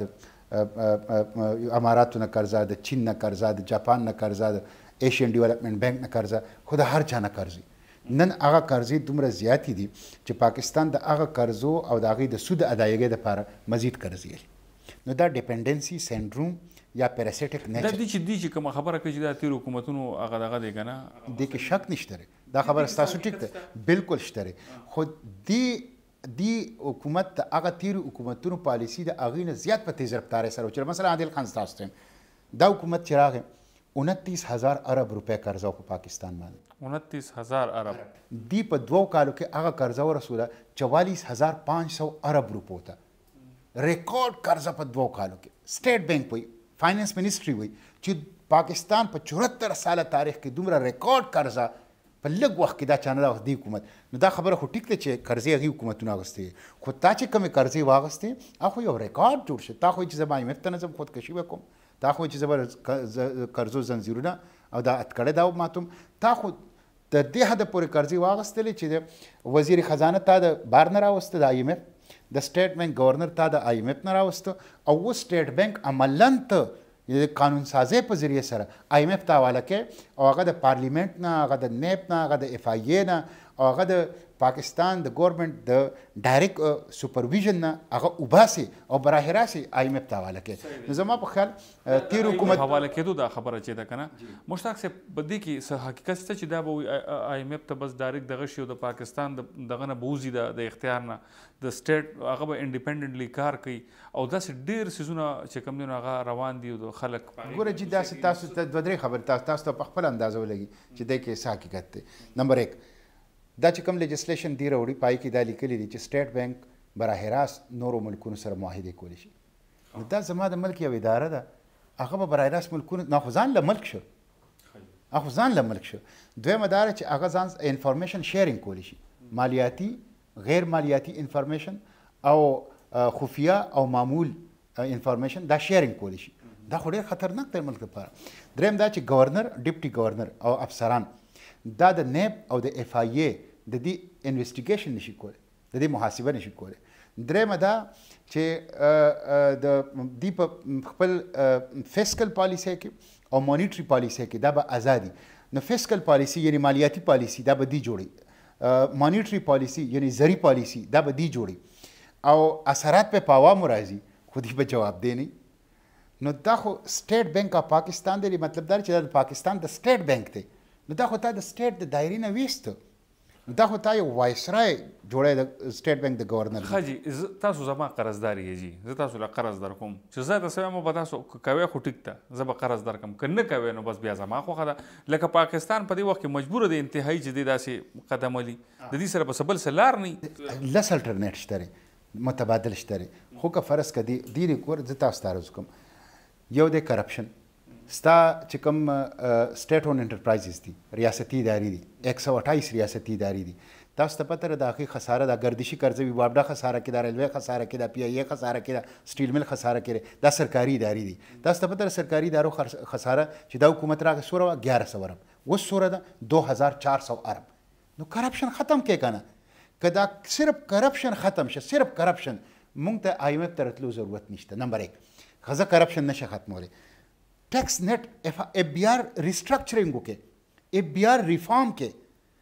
د اماراتو نه قرضه، د چین نه قرضه، د جاپان نه قرضه، د ایشین ډیولپمنٹ بینک نه قرضه، خو د هر چا نه قرضې. نن هغه قرضې دومره زیاتې دي چې پاکستان د هغه قرضو او د هغې د سود ادایګۍ دپاره مزید قرضې لري. نو دا ډیپنډنسي سینډروم یا پیراسیټک نیچر دا دي چې دي چې کومه خبره کوي چې دا تېرو حکومتونو هغه دغه دی که نه، دې کې شک نشته دی. دا خبره ستاسو ټیک ده، بالکل شته دی. خو دې دې حکومت د هغه تېرو حکومتونو پالیسي د هغې نه زیات په تیز رفتارۍ سره وچړه. مثلا عادل خان ستاسو ټایم دا حکومت چې راغی انتیس هزار ارب روپۍ قرضه په پاکستان باندې، انتیس هزار ارب دی په دوو کالو کې هغه قرضه ورسوله چوالیس هزار پانچ سو ارب روپو ته. ریکارډ قرضه په دوو کالو کې. سټیټ بینک وایي، فاینانس منسټري وایي چې پاکستان په چورتر ساله تاریخ کې دومره ریکارډ قرضه په لږ وخت کې دا چا نه ده اخیستې حکومت. نو دا خبره خو ټیک ده چې قرضې هغې حکومتونو اخیستې، خو تا چې کومې قرضې واخیستې هغه خو یو ریکارډ جوړ شو. تا خو چې زه به آی ایم ایف ته نه ځم خودکشي به کوم، تا خو چې زه به قرضو زنځیرونه او دا اتکړې دا وماتم، تا خو د دې حده پورې قرضې واخیستلې چې د وزیر خزانه تا د بار نه راوسته، د آی ایم ایف، د سټیټ بینک گورنر تا د آی ایم ایف نه راوسته، او اوس سټیټ بینک عملاً ته قانون سازۍ په ذریعه سره آی ایم ایف ته حواله کوي او هغه د پارلیمنټ نه، هغه د نیب نه، هغه د اف آی ای نه او هغه د پاکستان د ګورنمنټ د ډایرکټ سپرویژن نه هغه وباسي او براه راست آی ایم ایف ته حواله کوي. نو زما په خیال تېر حکومت حواله کېدو دا خبره چې ده که نه مشتاق صاحب په دې کې څه حقیقت شته چې دا به آی ایم ایف ته بس ډایرکټ دغه شي او د پاکستان دغه نه به وځي د اختیار نه، د سټیټ هغه به انډیپینډنټلی کار کوي او داسې ډېر څیزونه چې کوم دي نو هغه روان دي او د خلک ګوره جي داسې تاسو ته دوه درې خبرې تاسو ته په خپل اندازه ولګي چې دی کې څه حقیقت دی. نمبر ایک، دا چې کوم لیجسلیشن دی راوړي پای کې دا لیکلي دي چې سټیټ بینک براه راست نورو ملکونو سره معاهدې کولی شي. نو دا زما د ملک یو اداره ده، هغه به براه راست ملکونو نه خو ځان له ملک شو، هغه ځان له ملک شو. دویمه دا ده چې هغه ځان انفارمیشن شیرینګ کولی شي، مالیاتي غیر مالیاتي انفارمیشن او خفیه او معمول انفارمیشن دا شیرینګ کولی شي. دا خو ډېر خطرناک دی ملک لپاره. دریم دا چې گورنر، ډپټي گورنر او افسران دا د نیب او د اف آی ای د دې انویسټیګیشن نشي کولی، د دې محاسبه نشي کولی. درېیمه دا چې د دوی په خپل فیسکل پالیسۍ کې او مانیټري پالیسۍ کې دا به ازادي. نو فیسکل پالیسي یعنی مالیاتي پالیسي دا به دی جوړي، مانیټري پالیسي یعنی زری پالیسي دا به دی جوړي او اثرات په پاوامو راځي خو دوی به جواب دی نه. نو دا خو سټیټ بینک اف پاکستان دی، مطلب دا چې دا د پاکستان د سټیټ بینک دی. نو دا خو تا د سټیټ د دایرې نه ویسته، دا خو تا یو وایسرای جوړی د سټیټ بینک د گورنر. ښه جي تاسو زما قرضدار یې جي، زه تاسو له قرض در کوم چې زه درسوی یم به تاسو کوئ خو ټیک ده زه به قرض در کړم، که نه کوئ نو بس بیا زما خوښه ده. لکه پاکستان په دې وخت کې مجبوره دی انتهایي چې دی داسې قدم ولي، د دې سره به څه بل څه لار نه لس الټرنیټ شته دی، متبادل شته دی. خو که فرض که دی ډېرې کور زه تاسو ته عرض کوم، یو دی کرپشن. ستا چې کوم سټیټ اون انټرپرایزز دي، ریاستي ادارې دي، ایک سو اٹھائیس ریاستي ادارې دي، تاسو ته پته ده د هغې خساره ده، ګردشي قرضه وي، واپډه خساره کې ده، ریلوې خساره کې ده، پی آی ای خساره کې ده، سټیل مل خساره کې ده، دا سرکاري ادارې دي. تاسو ته پته ده سرکاري ادارو خساره چې دا حکومت راغی څومره وه؟ ګیاره سوه ارب. اوس څومره ده؟ دو هزار چار سو ارب. نو کرپشن ختم کې که نه، که دا صرف کرپشن ختم شه، صرف کرپشن، مونږ ته آی ایم ایف ته رتلو ضرورت نشته. نمبر ایک ښځه کرپشن نشه ختمولی. ټیکس نیټ اف بی آر ریسټرکچرینګ وکړي، اف بی آر ریفارم کې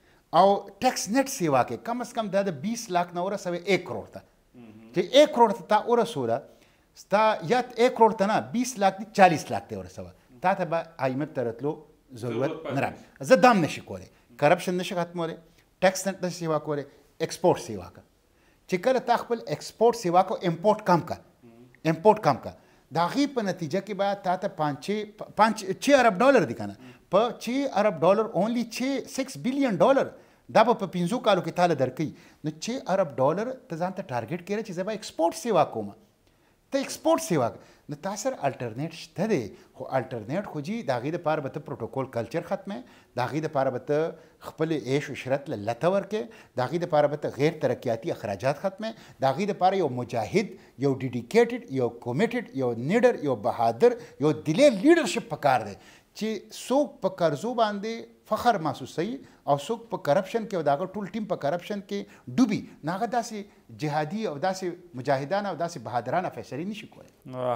او ټیکس نیټ سیوا کې کم از کم دا د بیس لاک نه ورسوي ایک کروڑ ته، چې ایک کروڑ ته تا ورسوله ستا یا ایک کروڑ ته نه بیس لاک دي چالیس لاک ته ورسوه، تا ته به آی ایم ایف ته رتلو ضرورت نه راغی. زه دام نشي کولی، کرپشن نشي ختمولی، ټیکس نیټ نشي سیوا کولی، ایکسپورټ سیوا کا. چې کله تا خپل ایکسپورټ سیوا کو امپورټ کم کا، امپورټ کم کا، د هغې په نتیجه کې به تا ته پانچ پانچ چھ ارب ډالر دي که نه، په چھ ارب ډالر اونلی چھ سکس بلین ډالر دا به په پنځو کالو کې تاله درکوي. نو چھ ارب ډالر ته ځان ته ټارګېټ کړی چې زه به ایکسپورټ سیوا کوم، ته ایکسپورټ سیوا نو تا سره الټرنیټ شته دی. خو الټرنیټ خو جي د هغې دپاره به ته پروټوکول کلچر ختمې، د هغې دپاره به ته خپل عیش و عشرت له لته ورکې، د هغې دپاره به ته غیر ترقیاتي اخراجات ختمې، د هغې دپاره یو مجاهد، یو ډیډیکیټډ، یو کومیټډ، یو نیډر، یو بهادر، یو دلیر لیډرشپ پکار دی چې څوک په قرضو باندې فخر محسوسوي او څوک په کرپشن کې او د هغه ټول ټیم په کرپشن کې ډوبي، نو هغه داسې جهادي او داسې مجاهدانه او داسې بهادرانه فیصلې نشي کولی.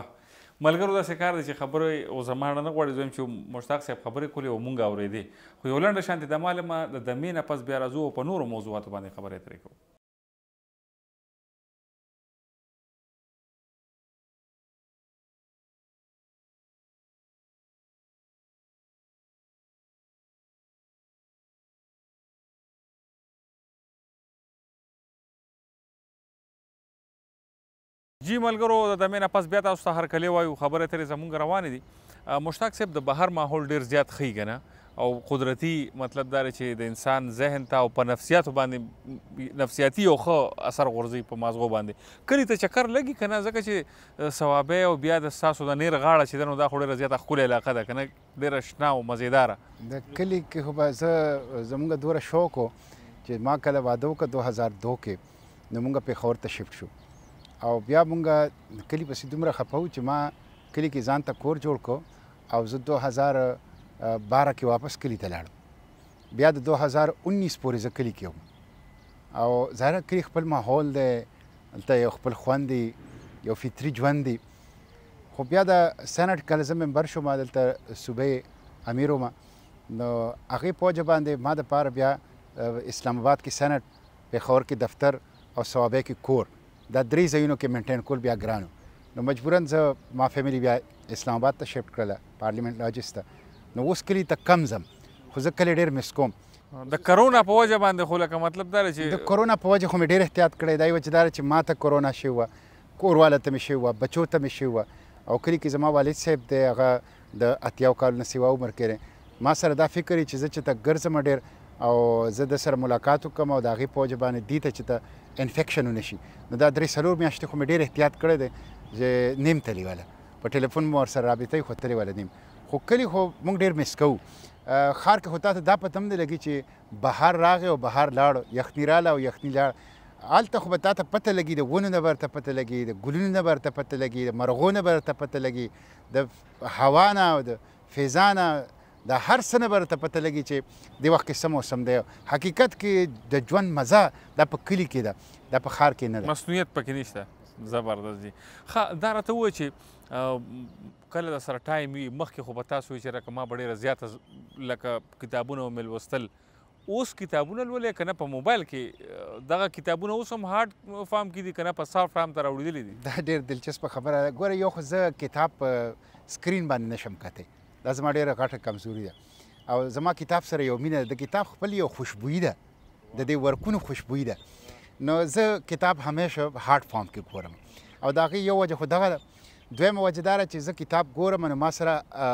ملګرو داسې کار دی چې خبرې او زما نه غواړي زه چې مشتاق صاحب خبرې کولې او مونږ اورېدې، خو یو لنډه شانتې د معلومه د دمې نه پس بیا راځو او په نورو موضوعاتو باندې خبرې اترې کوو. جی ملګرو د دمې نه پس بیا تاسو ته هرکلی وایو، خبرې اترې زمونږ روانې دي. مشتاق صاحب د بهر ماحول ډېر زیات ښي که نه، او قدرتي مطلب دا چې د انسان ذهن ته او په نفسیاتو باندې نفسیاتي یو ښه اثر غورځوي په مازغو باندې. کلي ته چکر لګي که نه، ځکه چې ثوابۍ او بیا د ستاسو د نیر غاړه چې ده نو دا خو ډېره زیاته ښکلې علاقه ده که نه، ډېره شنه او مزېداره. د کلي کې خو به زه زمونږ دومره شوق و چې ما کله واده وکړه دو هزار دو کې، نو مونږ پېښور ته شفټ شو او بیا مونږ کلي پسې دومره خفه وو چې ما کلي کې ځان ته کور جوړ کړو او زه دو هزار باره کې واپس کلي ته لاړم. بیا د دو هزار انیس پورې زه کلي کې وم او ظاهره کلي خپل ماحول دی، هلته یو خپل خوند دی، یو فطري ژوند دی. خو بیا د سینټ کله زه ممبر شوم، دلته صوبې امیر وم، نو هغې په وجه باندې ما دپاره بیا اسلام آباد کې سینټ، پېښور کې دفتر او صوابۍ کې کور، دا درې ځایونو کې مینټین کول بیا ګران و. نو مجبوراً زه ما فیملي بیا اسلام آباد ته شفټ کړله، پارلیمنټ لاجز ته. نو اوس کلي ته کم ځم، خو زه کلي ډېر مس کوم. د کرونا په وجه باندې خو لکه مطلب دا چې د کرونا په وجه خو مې ډېر احتیاط کړی، دا یې وجه دا چې ما ته کرونا شوې وه، کورواله ته مې شوې وه، بچو ته مې شوې وه، او کلي کې زما والد صاحب دی، هغه د اتیاو کالو نه سوا عمر کې ما سره دا فکر چې زه چې ته ګرځم ډېر او زه د سره ملاقات وکړم او د هغې په وجه باندې دې ته چې ته انفیکشن ونه شي. نو دا درې څلور میاشتې خو مې ډېر احتیاط کړی دی چې نیم تللی واله، په ټلیفون مو ورسره رابطه خو تللی واله نیم. خو کلي خو موږ ډېر مس کوو. ښار کې خو تا ته دا پته هم نه لګي چې بهار راغی او بهار لاړ، یخني راله او یخني لاړ. هلته خو به تا ته پته لګي، د ونو نه به ورته پته لګي، د ګلونو نه به ورته پته لګي، د مرغو نه به ورته پته لګي، د هوا نه او د فضا نه دا هر څه نه به درته پته لګي چې دې وخت کې څه موسم دی حقیقت کې د ژوند مزه دا په کلي کې ده دا په ښار کې نه ده مصنوعیت پکې نشته زبردست دي ښه دا راته ووایه چې کله د سره ټایم وي مخکې خو به تاسو وایي چې رقم ما به ډېره زیاته لکه کتابونه مې لوستل اوس کتابونه لولې که نه په موبایل کې دغه کتابونه اوس هم هارډ فارم کې دي که نه په سافټ فارم ته راوړېدلي دي دا ډېر دلچسپه خبره ده ګوره یو خو زه کتاب په سکرین باندې نشم کتی دا زما ډېره غټه کمزوري ده او زما کتاب سره یو مینه ده د کتاب خپل یو خوشبویي ده د دې ورکونو خوشبویي ده نو زه کتاب همیشه هارډ فارم کې ګورم او د هغې یو وجه خو دغه ده دویمه وجه دا ده چې زه کتاب ګورم نو ما سره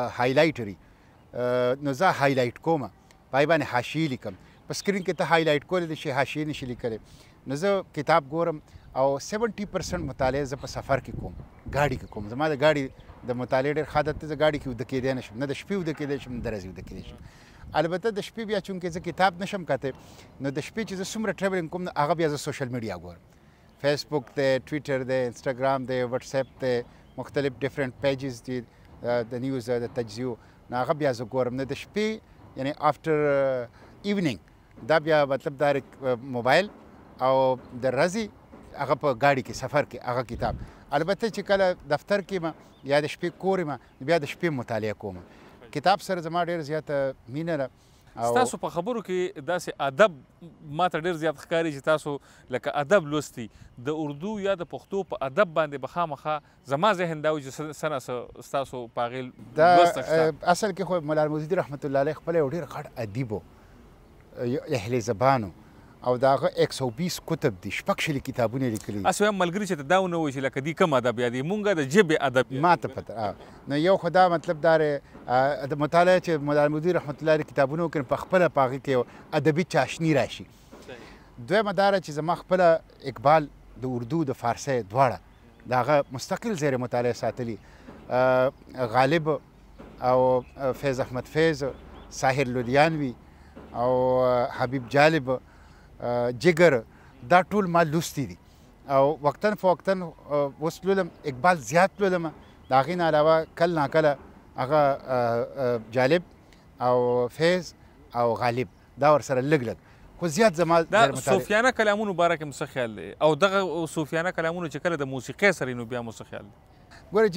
هایلایټري نو زه هایلایټ کوم پای باندې حاشیې لیکم په سکرین کې ته هایلایټ کولی شي حاشیې نشي لیکلی نو زه کتاب ګورم او سیونټي پرسنټ مطالعه زه په سفر کې کوم ګاډي کې کوم زما د ګاډي د مطالعې ډېر ښه عادت دی زه ګاډي کې وده کېدی نه شم نه د شپې وده کېدی شم نه د ورځې وده کېدی شم البته د شپې بیا چونکې زه کتاب نشم کتی نو د شپې چې زه څومره ټریولینګ کوم نو هغه بیا زه سوشل میډیا ګورم فیسبوک دی ټویټر دی انسټاګرام دی وټساپ دی مختلف ډفرنټ پیجز دي د نیوز د تجزیو نو هغه بیا زه ګورم نو د شپې یعنی آفټر ایونینګ دا بیا مطلب دا موبایل او د ورځې هغه په ګاډي کې سفر کې هغه کتاب البته چې کله دفتر کې ما یا د شپې کور یم بیا د شپې مطالعه کوم کتاب سره زما ډېر زیاته مینه ده ستاسو په خبرو کې داسې ادب ماته ډېر زیات ښکاري چې تاسو لکه ادب لوستي د اردو یا د پښتو په ادب باندې به خامخا زما ذهن دا وي چې څه نه څه ستاسو په هغې دا لوسته شته اصل کې خو مولانا مودودي رحمت الله علیه خپله یو ډېر غټ ادیب و اهل زبانو او دا هغه یک سو بیس کتب دي شپږ شلي کتابونه یې لیکلي اسې وایم ملګري چې ته دا ونه وایي چې لکه دې کوم ادب یادوي مونږ د ژبې ادب ما ته پته نو یو خو دا مطلب دا د مطالعه چې مولانا مودودي رحمت الله علیه کتابونه وکړي په خپله په هغې کې یو ادبي چاشني راشي دویمه دا چې زما خپله اقبال د اردو د فارسۍ دواړه د هغه مستقل زیر مطالعه ساتلي غالب او فیض احمد فیض ساحر لودیانوي او حبیب جالب جگر دا ټول ما لوستي دي او وقتاً فوقتاً اوس لولم اقبال زیات لولم د هغې نه علاوه کله ناکله هغه جالب او فیض او غالب دا ورسره لږ لږ خو زیات زما دا صوفیانه کلامونو باره کې مو څه خیال دی او دغه صوفیانه کلامونو چې کله د موسیقۍ سره نو بیا مو څه خیال دی ګوره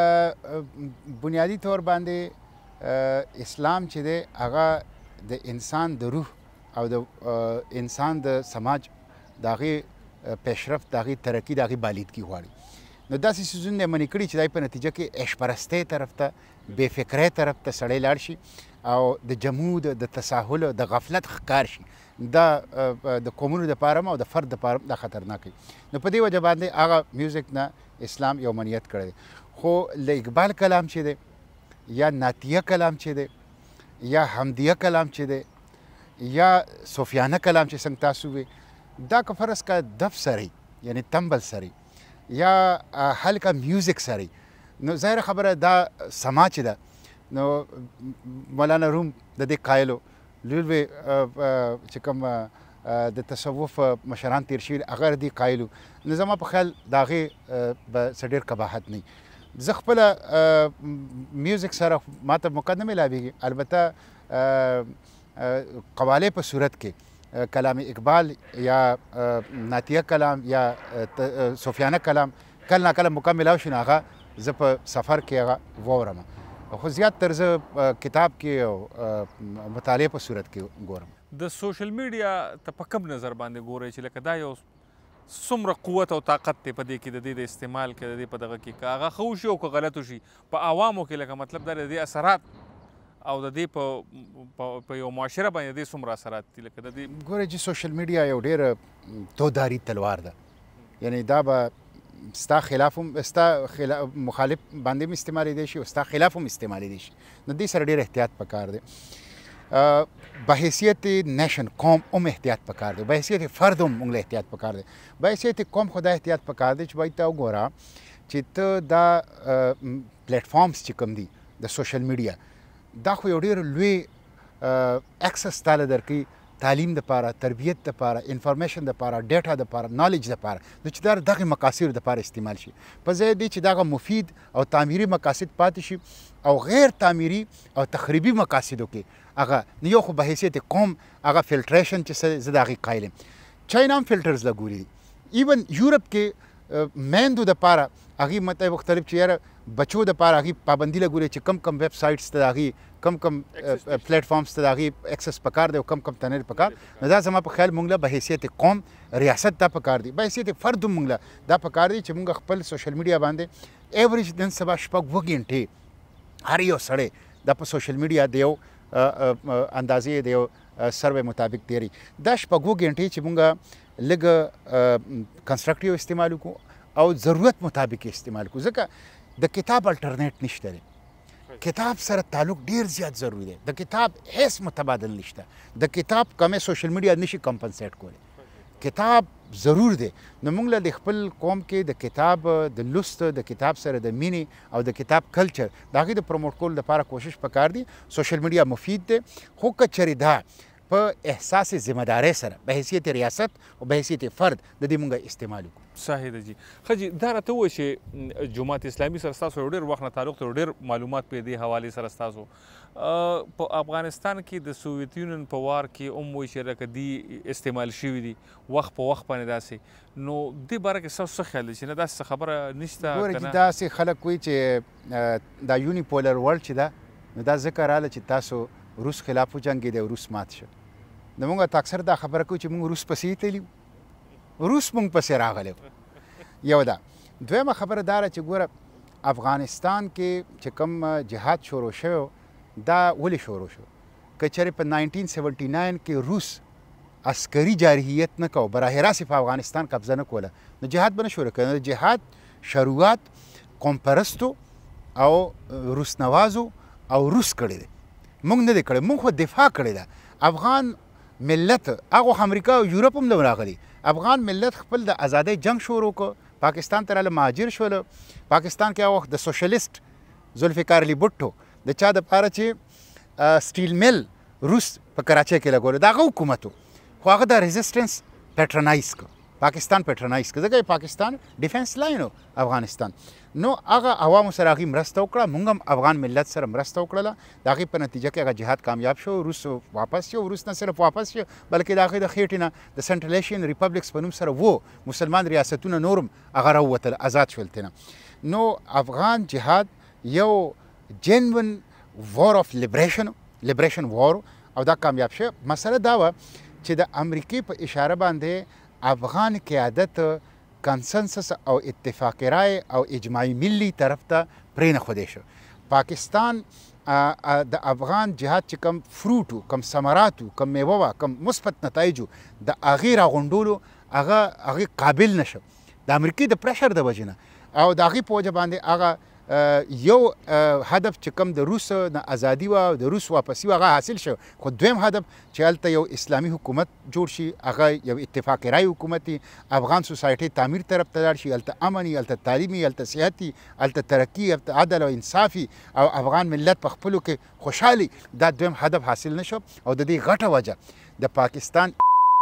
جي بنیادي طور باندې اسلام چې دی هغه د انسان د روح او د انسان د سماج د هغې پیشرفت د هغې ترقي د هغې بالیدګي غواړي نو داسې څیزونه یې منې کړي چې دا په نتیجه کې عیشپرستۍ طرف ته بې فکرۍ طرف ته سړی لاړ شي او د جمود د تساهل د غفلت ښکار شي دا د قومونو دپاره هم او د فرد دپاره هم دا خطرناک وي نو په دې وجه باندې هغه میوزیک نه اسلام یو منیت کړی دی خو له اقبال کلام چې دی یا نعتیه کلام چې دی یا حمدیه کلام چې دی یا صوفیانه کلام چې څنګه تاسو وی دا که فرض کا دف سری یعنی تنبل سری یا هلکه میوزیک سری نو ظاهر خبره دا سما چې ده نو مولانا روم د دې قایلو لوی چې کوم د تصوف مشران تیر شوي هغه دې قایلو نو زما په خیال د هغې به څه ډېر قباحت نه زه خپله میوزیک سره ما ته موقع نه میلاویږي البته قواله په صورت کې کلام اقبال یا نعتیه کلام یا صوفیانه کلام کله ناکله موقع میلاو شي نو هغه زه په سفر کې هغه واورم خو زیات تر زه کتاب کې او مطالعې په صورت کې ګورم د سوشل میډیا ته په کوم نظر باندې ګورئ چې لکه دا یو څومره قوت او طاقت دی په دې کې د دې د استعمال کې د دې په دغه کې که هغه ښه وشي او که غلط وشي په عوامو کې لکه مطلب دا د دې اثرات او د دې په یو معاشره باندې د دې څومره اثرات دي لکه د دې ګوره چې سوشل میډیا یو ډېره توداري تلوار ده یعنی دا به ستا خلاف هم ستا مخالف باندې هم استعمالیدی شي او ستا خلاف هم استعمالیدی شي نو دې سره ډېر احتیاط پکار دی بحیثیت نیشن قوم هم احتیاط پکار دی بحیثیت فرد هم موږ له احتیاط پکار دی بحیثیت قوم خو دا احتیاط پکار دی چې وایي ته وګوره چې ته دا پلیټفارمز چې کوم دي د سوشل میډیا دا خو یو ډېر لوی اکسس تاله درکوي تعلیم دپاره، تربیت دپاره، انفارمیشن دپاره، ډیټا دپاره، نالج دپاره نو چې دا دغه مقاصد دپاره استعمال شي په ځای دی چې دغه مفید او تعمیري مقاصد پاتې شي او غیر تعمیري او تخریبي مقاصدو کې هغه نو یو خو به حیثیت قوم هغه فلټریشن چې زه د هغې قایل یم چاینا هم فلټرز له ګوري ایون یورپ کې میندو دپاره هغې مته مختلف چې یاره بچو دپاره هغې پابندي له ګوري چې کم کم ویب سایټس ته د هغې کم کم پلیټ فارمز ته د هغې اکسس پکار دی او کم کم ته نه پکار نو دا زما په خیال مونږ له به حیثیت قوم ریاست دا پکار دی به حیثیت فرد هم مونږ له دا پکار دی چې مونږ خپل سوشل میډیا باندې ایوریج نن سبا شپږ اووه ګنټې هر یو سړی دا په سوشل میډیا د یو اندازې د یو سروې مطابق تیری دا شپږ اووه ګنټې چې مونږ لږ کنسټرکټیو استعمال وکړو او ضرورت مطابق استعمال کړو ځکه د کتاب الټرنیټ نشته دی کتاب سره تعلق ډیر زیات ضروری دی د کتاب هیڅ متبادل نشته د کتاب کمې سوشل میډیا نشي کمپنسیټ کولی کتاب ضرور دی نو موږ له د خپل قوم کې د کتاب د لوست د کتاب سره د مینې او د کتاب کلچر د هغې د پروموټ کولو لپاره کوشش پکار دی سوشل میډیا مفید دی خو که چېرې دا په احساس ذمہدارۍ سره به حیثیت ریاست او به حیثیت فرد د دې مونږ استعمال وکړو صحیح ده جی ښه جي دا راته ووایه چې جماعت اسلامي سره ستاسو یو ډېر وخت نه تعلق دی ډېر معلومات په دې حوالې سره ستاسو په افغانستان کې د سوویت یونین په وار کې هم وایي چې لکه دی استعمال شوي دي وخت په وخت باندې داسې نو دې باره کې ستاسو څه خیال دی چې نه داسې څه خبره نشته ګوره چې داسې خلک وایي چې دا یونیپولر ورلډ چې ده نو دا ځکه راله چې تاسو روس خلاف وجنګېدی او روس مات شه نو موږ ته اکثر دا خبره کوو چې موږ روس پسې تللي روس موږ پسې راغلی یو دا دویمه خبره دا ده چې ګوره افغانستان کې چې کوم جهاد شروع شوی دا ولې شروع شو که چېرې په ناینټین سیونټي ناین کې روس عسکري جارحیت نه کو براه راست په افغانستان قبضه نه کوله نو جهاد به نه شروع کړی نو جهاد شروعات قوم پرستو او روس نوازو او روس کړی دی موږ نه دی کړی موږ خو دفاع کړې ده افغان ملت هغه امریکا او یورپ هم نه راغلي افغان ملت خپل د ازادۍ جنگ شروع کړ پاکستان ته راله مهاجر شول پاکستان کې هغه وخت د سوشلیسټ ذوالفقار علي بټو د چا دپاره چې سټیل میل روس په کراچۍ کې لګولو د هغه حکومت خو هغه د ریزسټنس پیټرنایز کړ پاکستان پیټرنایز کړ ځکه پاکستان ډیفنس لاین افغانستان نو هغه عوامو سره هغې مرسته وکړه موږ هم افغان ملت سره مرسته وکړله د هغې په نتیجه کې هغه جهاد کامیاب شو روس واپس شو روس نه صرف واپس شو بلکې د هغې د خېټې نه د سنټرل ایشین ریپبلیکس په نوم سره وو مسلمان ریاستونه نور هم هغه راووتل آزاد شول ترېنه نو افغان جهاد یو جنون وار اف لیبریشن لیبریشن وار او دا کامیاب شو مسله دا وه چې د امریکې په اشاره باندې افغان قیادت کنسنسس او اتفاق رای او اجماعي ملی طرف ته پرېنښودی شو پاکستان د افغان جهاد چې کم فروټ کم ثمرات کم میوه وه کم مثبت نتایجو د هغې راغونډولو هغه هغې قابل نه شو د امریکې د پرشر د وجې نه او د هغې په وجه باندې هغه یو هدف چې کوم د روس نه ازادي وه او د روس واپسي وه هغه حاصل شو خو دویم هدف چې هلته یو اسلامي حکومت جوړ شي هغه یو اتفاق رای حکومت وي افغان سوسایټۍ تعمیر طرف ته لاړ شي هلته امن وي هلته تعلیم وي هلته صحت وي هلته ترقي هلته عدل او انصاف وي او افغان ملت په خپلو کې خوشحالي دا دویم هدف حاصل نه شو او د دې غټه وجه د پاکستان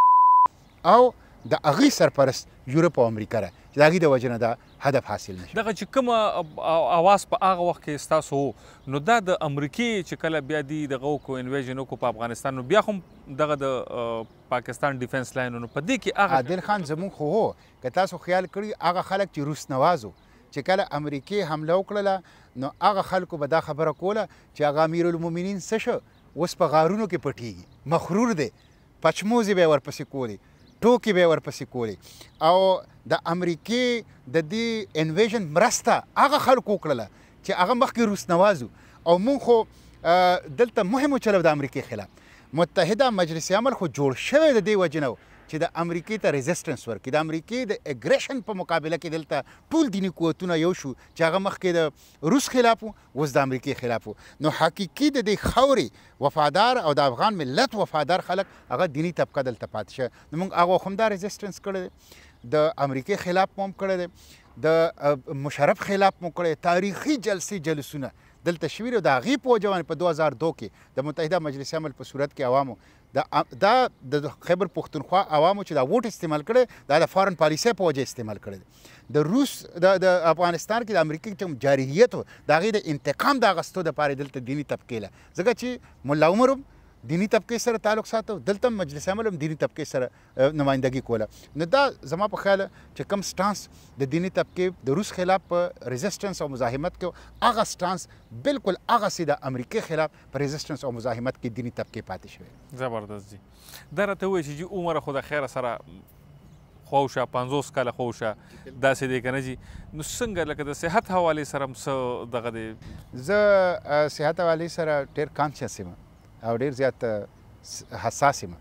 او د هغې سرپرست یورپ او امریکا ده چې د هغې د وجې نه دا هدف حاصل نه شي دغه چې کومه اواز په هغه وخت کې ستاسو و نو دا د امریکې چې کله بیا دی دغه وکړو انویژن وکړو په افغانستان نو بیا خو دغه د پاکستان ډیفنس لاین نو په دې کې هغه عادل خان زموږ خو هو که تاسو خیال کړي هغه خلک چې روس نوازو چې کله امریکې حمله وکړله نو هغه خلکو به دا خبره کوله چې هغه امیرالمؤمنین څه شه اوس په غارونو کې پټېږي مغرور دی پچموزې به یې ورپسې کولې ټوکې به یې ورپسې کولې او د امریکې د دې انویژن مرسته هغه خلکو وکړله چې هغه مخکې روس نوازو او مونږ خو دلته مهم وچلو د امریکې خلاف متحده مجلس عمل خو جوړ شوی د دې وجې نه چې د امریکې ته ریزسټنس ورکړي د امریکې د اګریشن په مقابله کې دلته ټول دیني قوتونه یو شو چې هغه مخکې د روس خلاف و اوس د امریکې خلاف و نو حقیقي د دې خاورې وفادار او د افغان ملت وفادار خلک هغه دیني طبقه دلته پاتې شه نو موږ هغه هم دا ریزسټنس کړی دی د امریکې خلاف مو هم کړی دی د مشرف خلاف مو کړی تاریخي جلسې جلسونه دلته شوي او د هغې په وجه باندې په دوه هزار دو کې د متحده مجلس عمل په صورت کې عوامو دا د خیبر پښتونخوا عوامو چې دا ووټ استعمال کړی دا د فارن پالیسۍ په وجه استعمال کړی د روس د افغانستان کې د امریکا کوم جارحیت و د هغې د انتقام د اخیستو دپاره دلته دیني طبقې له ځکه چې ملا عمر هم دینی طبقې سره تعلق ساتو دلته مجلس عمل هم دینی طبقې سره نمایندګي کوله نو دا زما په خیال چې کوم سټانس د دینی طبقې د روس خلاف په ریزسټنس او مزاحمت کې هغه سټانس بالکل هغسې د امریکې خلاف په ریزسټنس او مزاحمت کې دینی طبقې پاتې شوی زبردست دي دا راته ووایي چې جي عمره خو د خیره سره خواوشه پنځوس کاله خواوشه داسې دی که نه جي نو څنګه لکه د صحت حوالې سره هم څه دغه دی زه صحت حوالې سره ډېر کانشیس یم او ډېر زیات حساس یم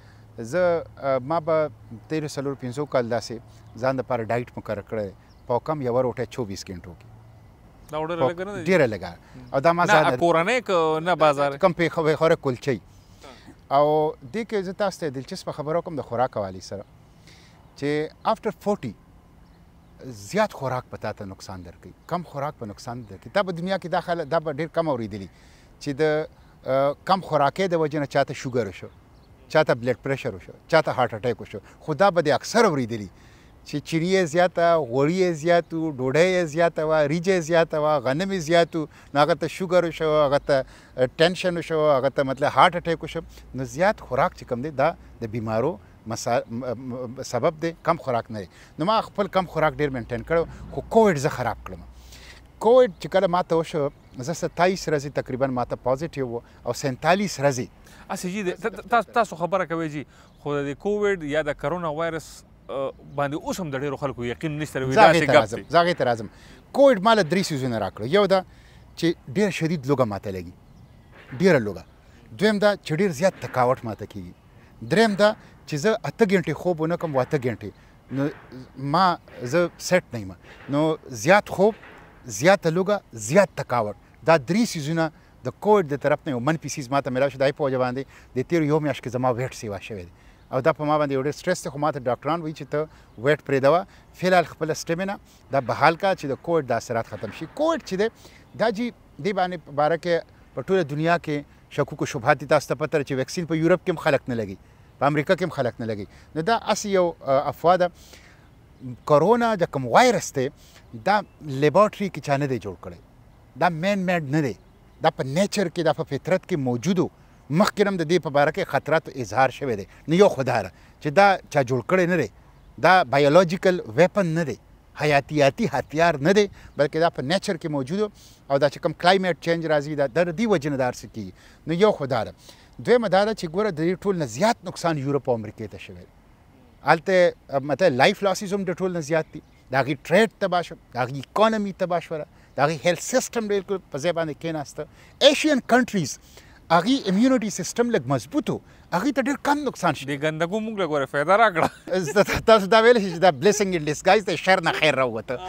زه ما به تېرو څلورو پنځو کال داسې ځان دپاره ډایټ مقرر کړی په کم یوه روټۍ چوبیس ګنټو کې دا ډېره لږه نه ده ډېره لږه او دا ما نه کورنۍ که نه بازار کم پېښوره کلچۍ او دې کې زه تاسو ته دلچسپه خبره وکړم د خوراک حوالې سره چې افټر فورټي زیات خوراک به تا ته نقصان درکوي کم خوراک به نقصان درکوي تا په دنیا کې دا خلک دا به ډېر کم اورېدلي چې د کم خوراکۍ د وجې نه چاته شوګر وشو چاته بلډ پریشر وشو چاته هارټ اټیک وشو خو دا به د اکثر اورېدلي چې چیني یې زیاته غوړي یې زیات و ډوډۍ یې زیاته وه ریج یې زیاته وه غنم یې زیات و نو هغه ته شوګر وشو هغه ته ټینشن وشو هغه ته مطلب هارټ اټیک وشو نو زیات خوراک چې کوم دی دا د بیمارو مسا سبب دی کم خوراک نه دی نو ما خپل کم خوراک ډېر مینټین کړی خو کووډ زه خراب کړم کووډ چې کله ماته وشو زه ستایس ورځې تقریبا ماته پازیټیو و او سینتالیس ورځې اسې جي تاسو خبره کوئ جي خو د کووډ یا د کرونا وایرس باندې اوس هم د ډېرو خلکو یقین نشته زه هغې ته راځم کووډ ما له درې څیزونه راکړه یو دا چې ډېر شدید لوږه ماته لګي ډېره لوږه دویم دا چې ډېر زیات تکاوټ ماته کېږي دریم دا چې زه اته ګنټې خوب ونه کړم و اته ګنټې نو ما زه سیټ نه یم نو زیات خوب زیاته لوږه زیات تکاوټ دا درې څیزونه د کووډ د طرف نه یو منفي څیز ماته میلاو شو د هغې په وجه باندې د تېرو یو میاشت کې زما ویټ سیوا شوی دی او دا په ما باندې یو ډېر سټرس دی خو ماته ډاکټران وایي چې ته ویټ پرېږدوه فلحال خپله سټیمنا دا بحال کا چې د کووډ د اثرات ختم شي کووډ چې دی دا جي دې باندې په باره کې په ټوله دنیا کې شکوک و شبهات دي تاسو ته پته ده چې ویکسین په یورپ کې هم خلک نه لګي په امریکا کې هم خلک نه لګي نو دا هسې یو افوا ده کرونا د کوم وایرس دی دا لیبارټري کې چا نه دی جوړ کړی دا مین میډ نه دی دا په نیچر کې دا په فطرت کې موجود و مخکې هم د دې په باره کې خطراتو اظهار شوی دی نو یو خو دا ده چې دا چا جوړ کړی نه دی دا بایولوجیکل ویپن نه دی حیاتیاتي هتیار نه دی بلکې دا په نیچر کې موجود او دا چې کوم کلایمیټ چینج راځي دا د دې وجې نه دا هر څه کېږي نو یو خو دا ده دویمه دا ده چې ګوره د دې ټول نه زیات نقصان یورپ او امریکې ته شوی دی هلته مطلب لایف لاسز هم د ټول نه زیات دي د هغې ټریډ تباه شو د هغې اکانومي تباه شوله د هغې هیلث سیسټم بالکل په ځای باندې کېناسته ایشین کنټریز هغې امیونټي سیسټم لږ مضبوط و هغې ته ډېر کم نقصان شي د ګندګو موږ له ګوره فایده راکړه تاسو دا ویلی شئ چې دا بلیسنګ ان ډسګایز دی شر نه خیر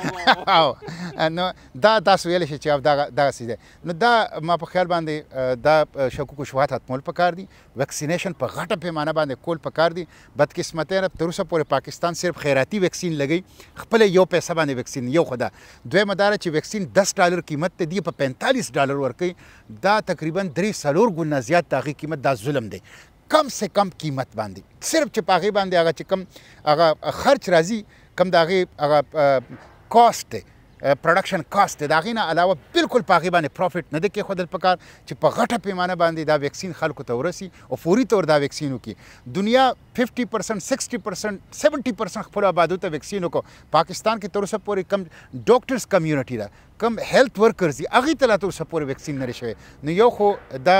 راووته نو دا تاسو ویلی شئ چې دغسې دی نو دا ما په خیال باندې دا شکوک و شبهات ختمول پکار دي ویکسینیشن په غټه پیمانه باندې کول پکار دي بدقسمتۍ نه تر اوسه پورې پاکستان صرف خیراتي ویکسین لګوي خپله یو پیسه باندې ویکسین یو خو دا دویمه دا ده چې ویکسین دس ډالر قیمت ته دی په پینتالیس ډالر ورکوي دا تقریبا درې څلور ګونه زیات د هغې قیمت دا ظلم دی کم سے کم قیمت باندې صرف چې په هغې باندې هغه چې کم هغه خرچ راځي کم د هغې هغه کاسټ دی پروډکشن کاسټ دی د هغې نه علاوه بالکل په هغې باندې پروفټ نه دی کېښودل پکار چې په غټه پیمانه باندې دا ویکسین خلکو ته ورسي او فوري طور دا ویکسین وکړي دنیا ففټي پرسنټ سکسټي پرسنټ سیونټي پرسنټ خپلو آبادو ته ویکسین وکړو پاکستان کې تر اوسه پورې کم ډاکټرز کمیونټي ده کم هیلث ورکرز دي هغې ته لا تر اوسه پورې ویکسین نه دی شوی نو یو خو دا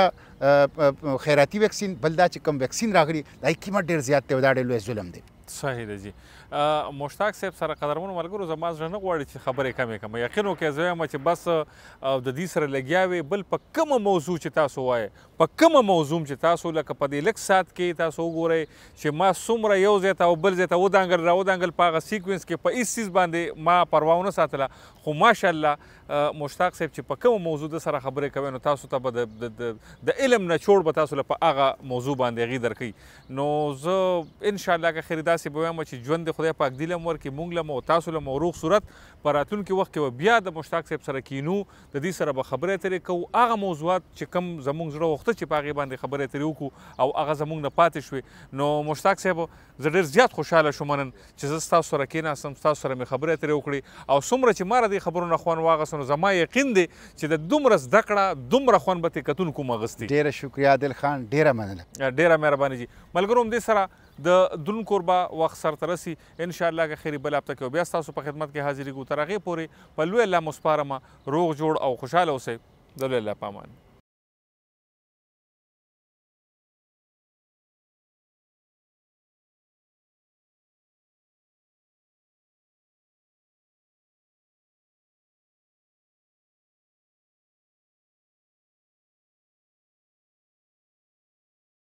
خیراتي ویکسین بل دا چې کوم ویکسین راغلي د هغې قیمت ډېر زیات دی او دا ډېر لوی ظلم دی صحیح ده جی مشتاق صاحب سره قدرمنو ملګرو زما زړه نه غواړي چې خبرې کمې کړم یقین وکړئ زه وایم چې بس د دې سره لګیا وې بل په کومه موضوع چې تاسو وایې په کومه موضوع چې تاسو لکه په دې لږ ساعت کې تاسو وګورئ چې ما څومره یو ځای ته او بل ځای ته ودانګل را ودانګل په هغه سیکوینس کې په هېڅ څیز باندې ما پروا ونه ساتله خو ماشاءالله مشتاق صاحب چې په کومه موضوع د سره خبرې کوئ نو تاسو ته به د علم نه چوړ به تاسو له په هغه موضوع باندې هغې درکوي نو زه انشاءالله که خیر داسې به وایم چې ژوند د خدای پاک دي له م ورکړي موږ له م او تاسو له م روغ صورت په راتلونکي وخت کې به بیا د مشتاق صاحب سره کینو د دې سره به خبرې اترې کوو هغه موضوعات چې کوم زموږ زړه غوښته چې په هغې باندې خبرې اترې وکړو او هغه زموږ نه پاتې شوې نو مشتاق صاحب زه ډېر زیات خوشحاله شوم نن چې زه ستاسو سره کېناستم ستاسو سره مې خبرې اترې وکړې او څومره چې ما له دې خبرو نه خوند واخیست نو زما یقین دی چې د دومره زده کړه دومره خوند به ترې کتونکو م اخیستی. ډېره شکریه عادل خان ډېره مننه. ډېره مهرباني جي ملګرو همدې سره د دروند کوربه وخت سرته رسي انشاءالله که خیري بل هفته کې بیا ستاسو په خدمت کې حاضرېږو تر هغې پورې په لوی الله مو سپارمه روغ جوړ او خوشحاله اوسئ د لوی الله په امان.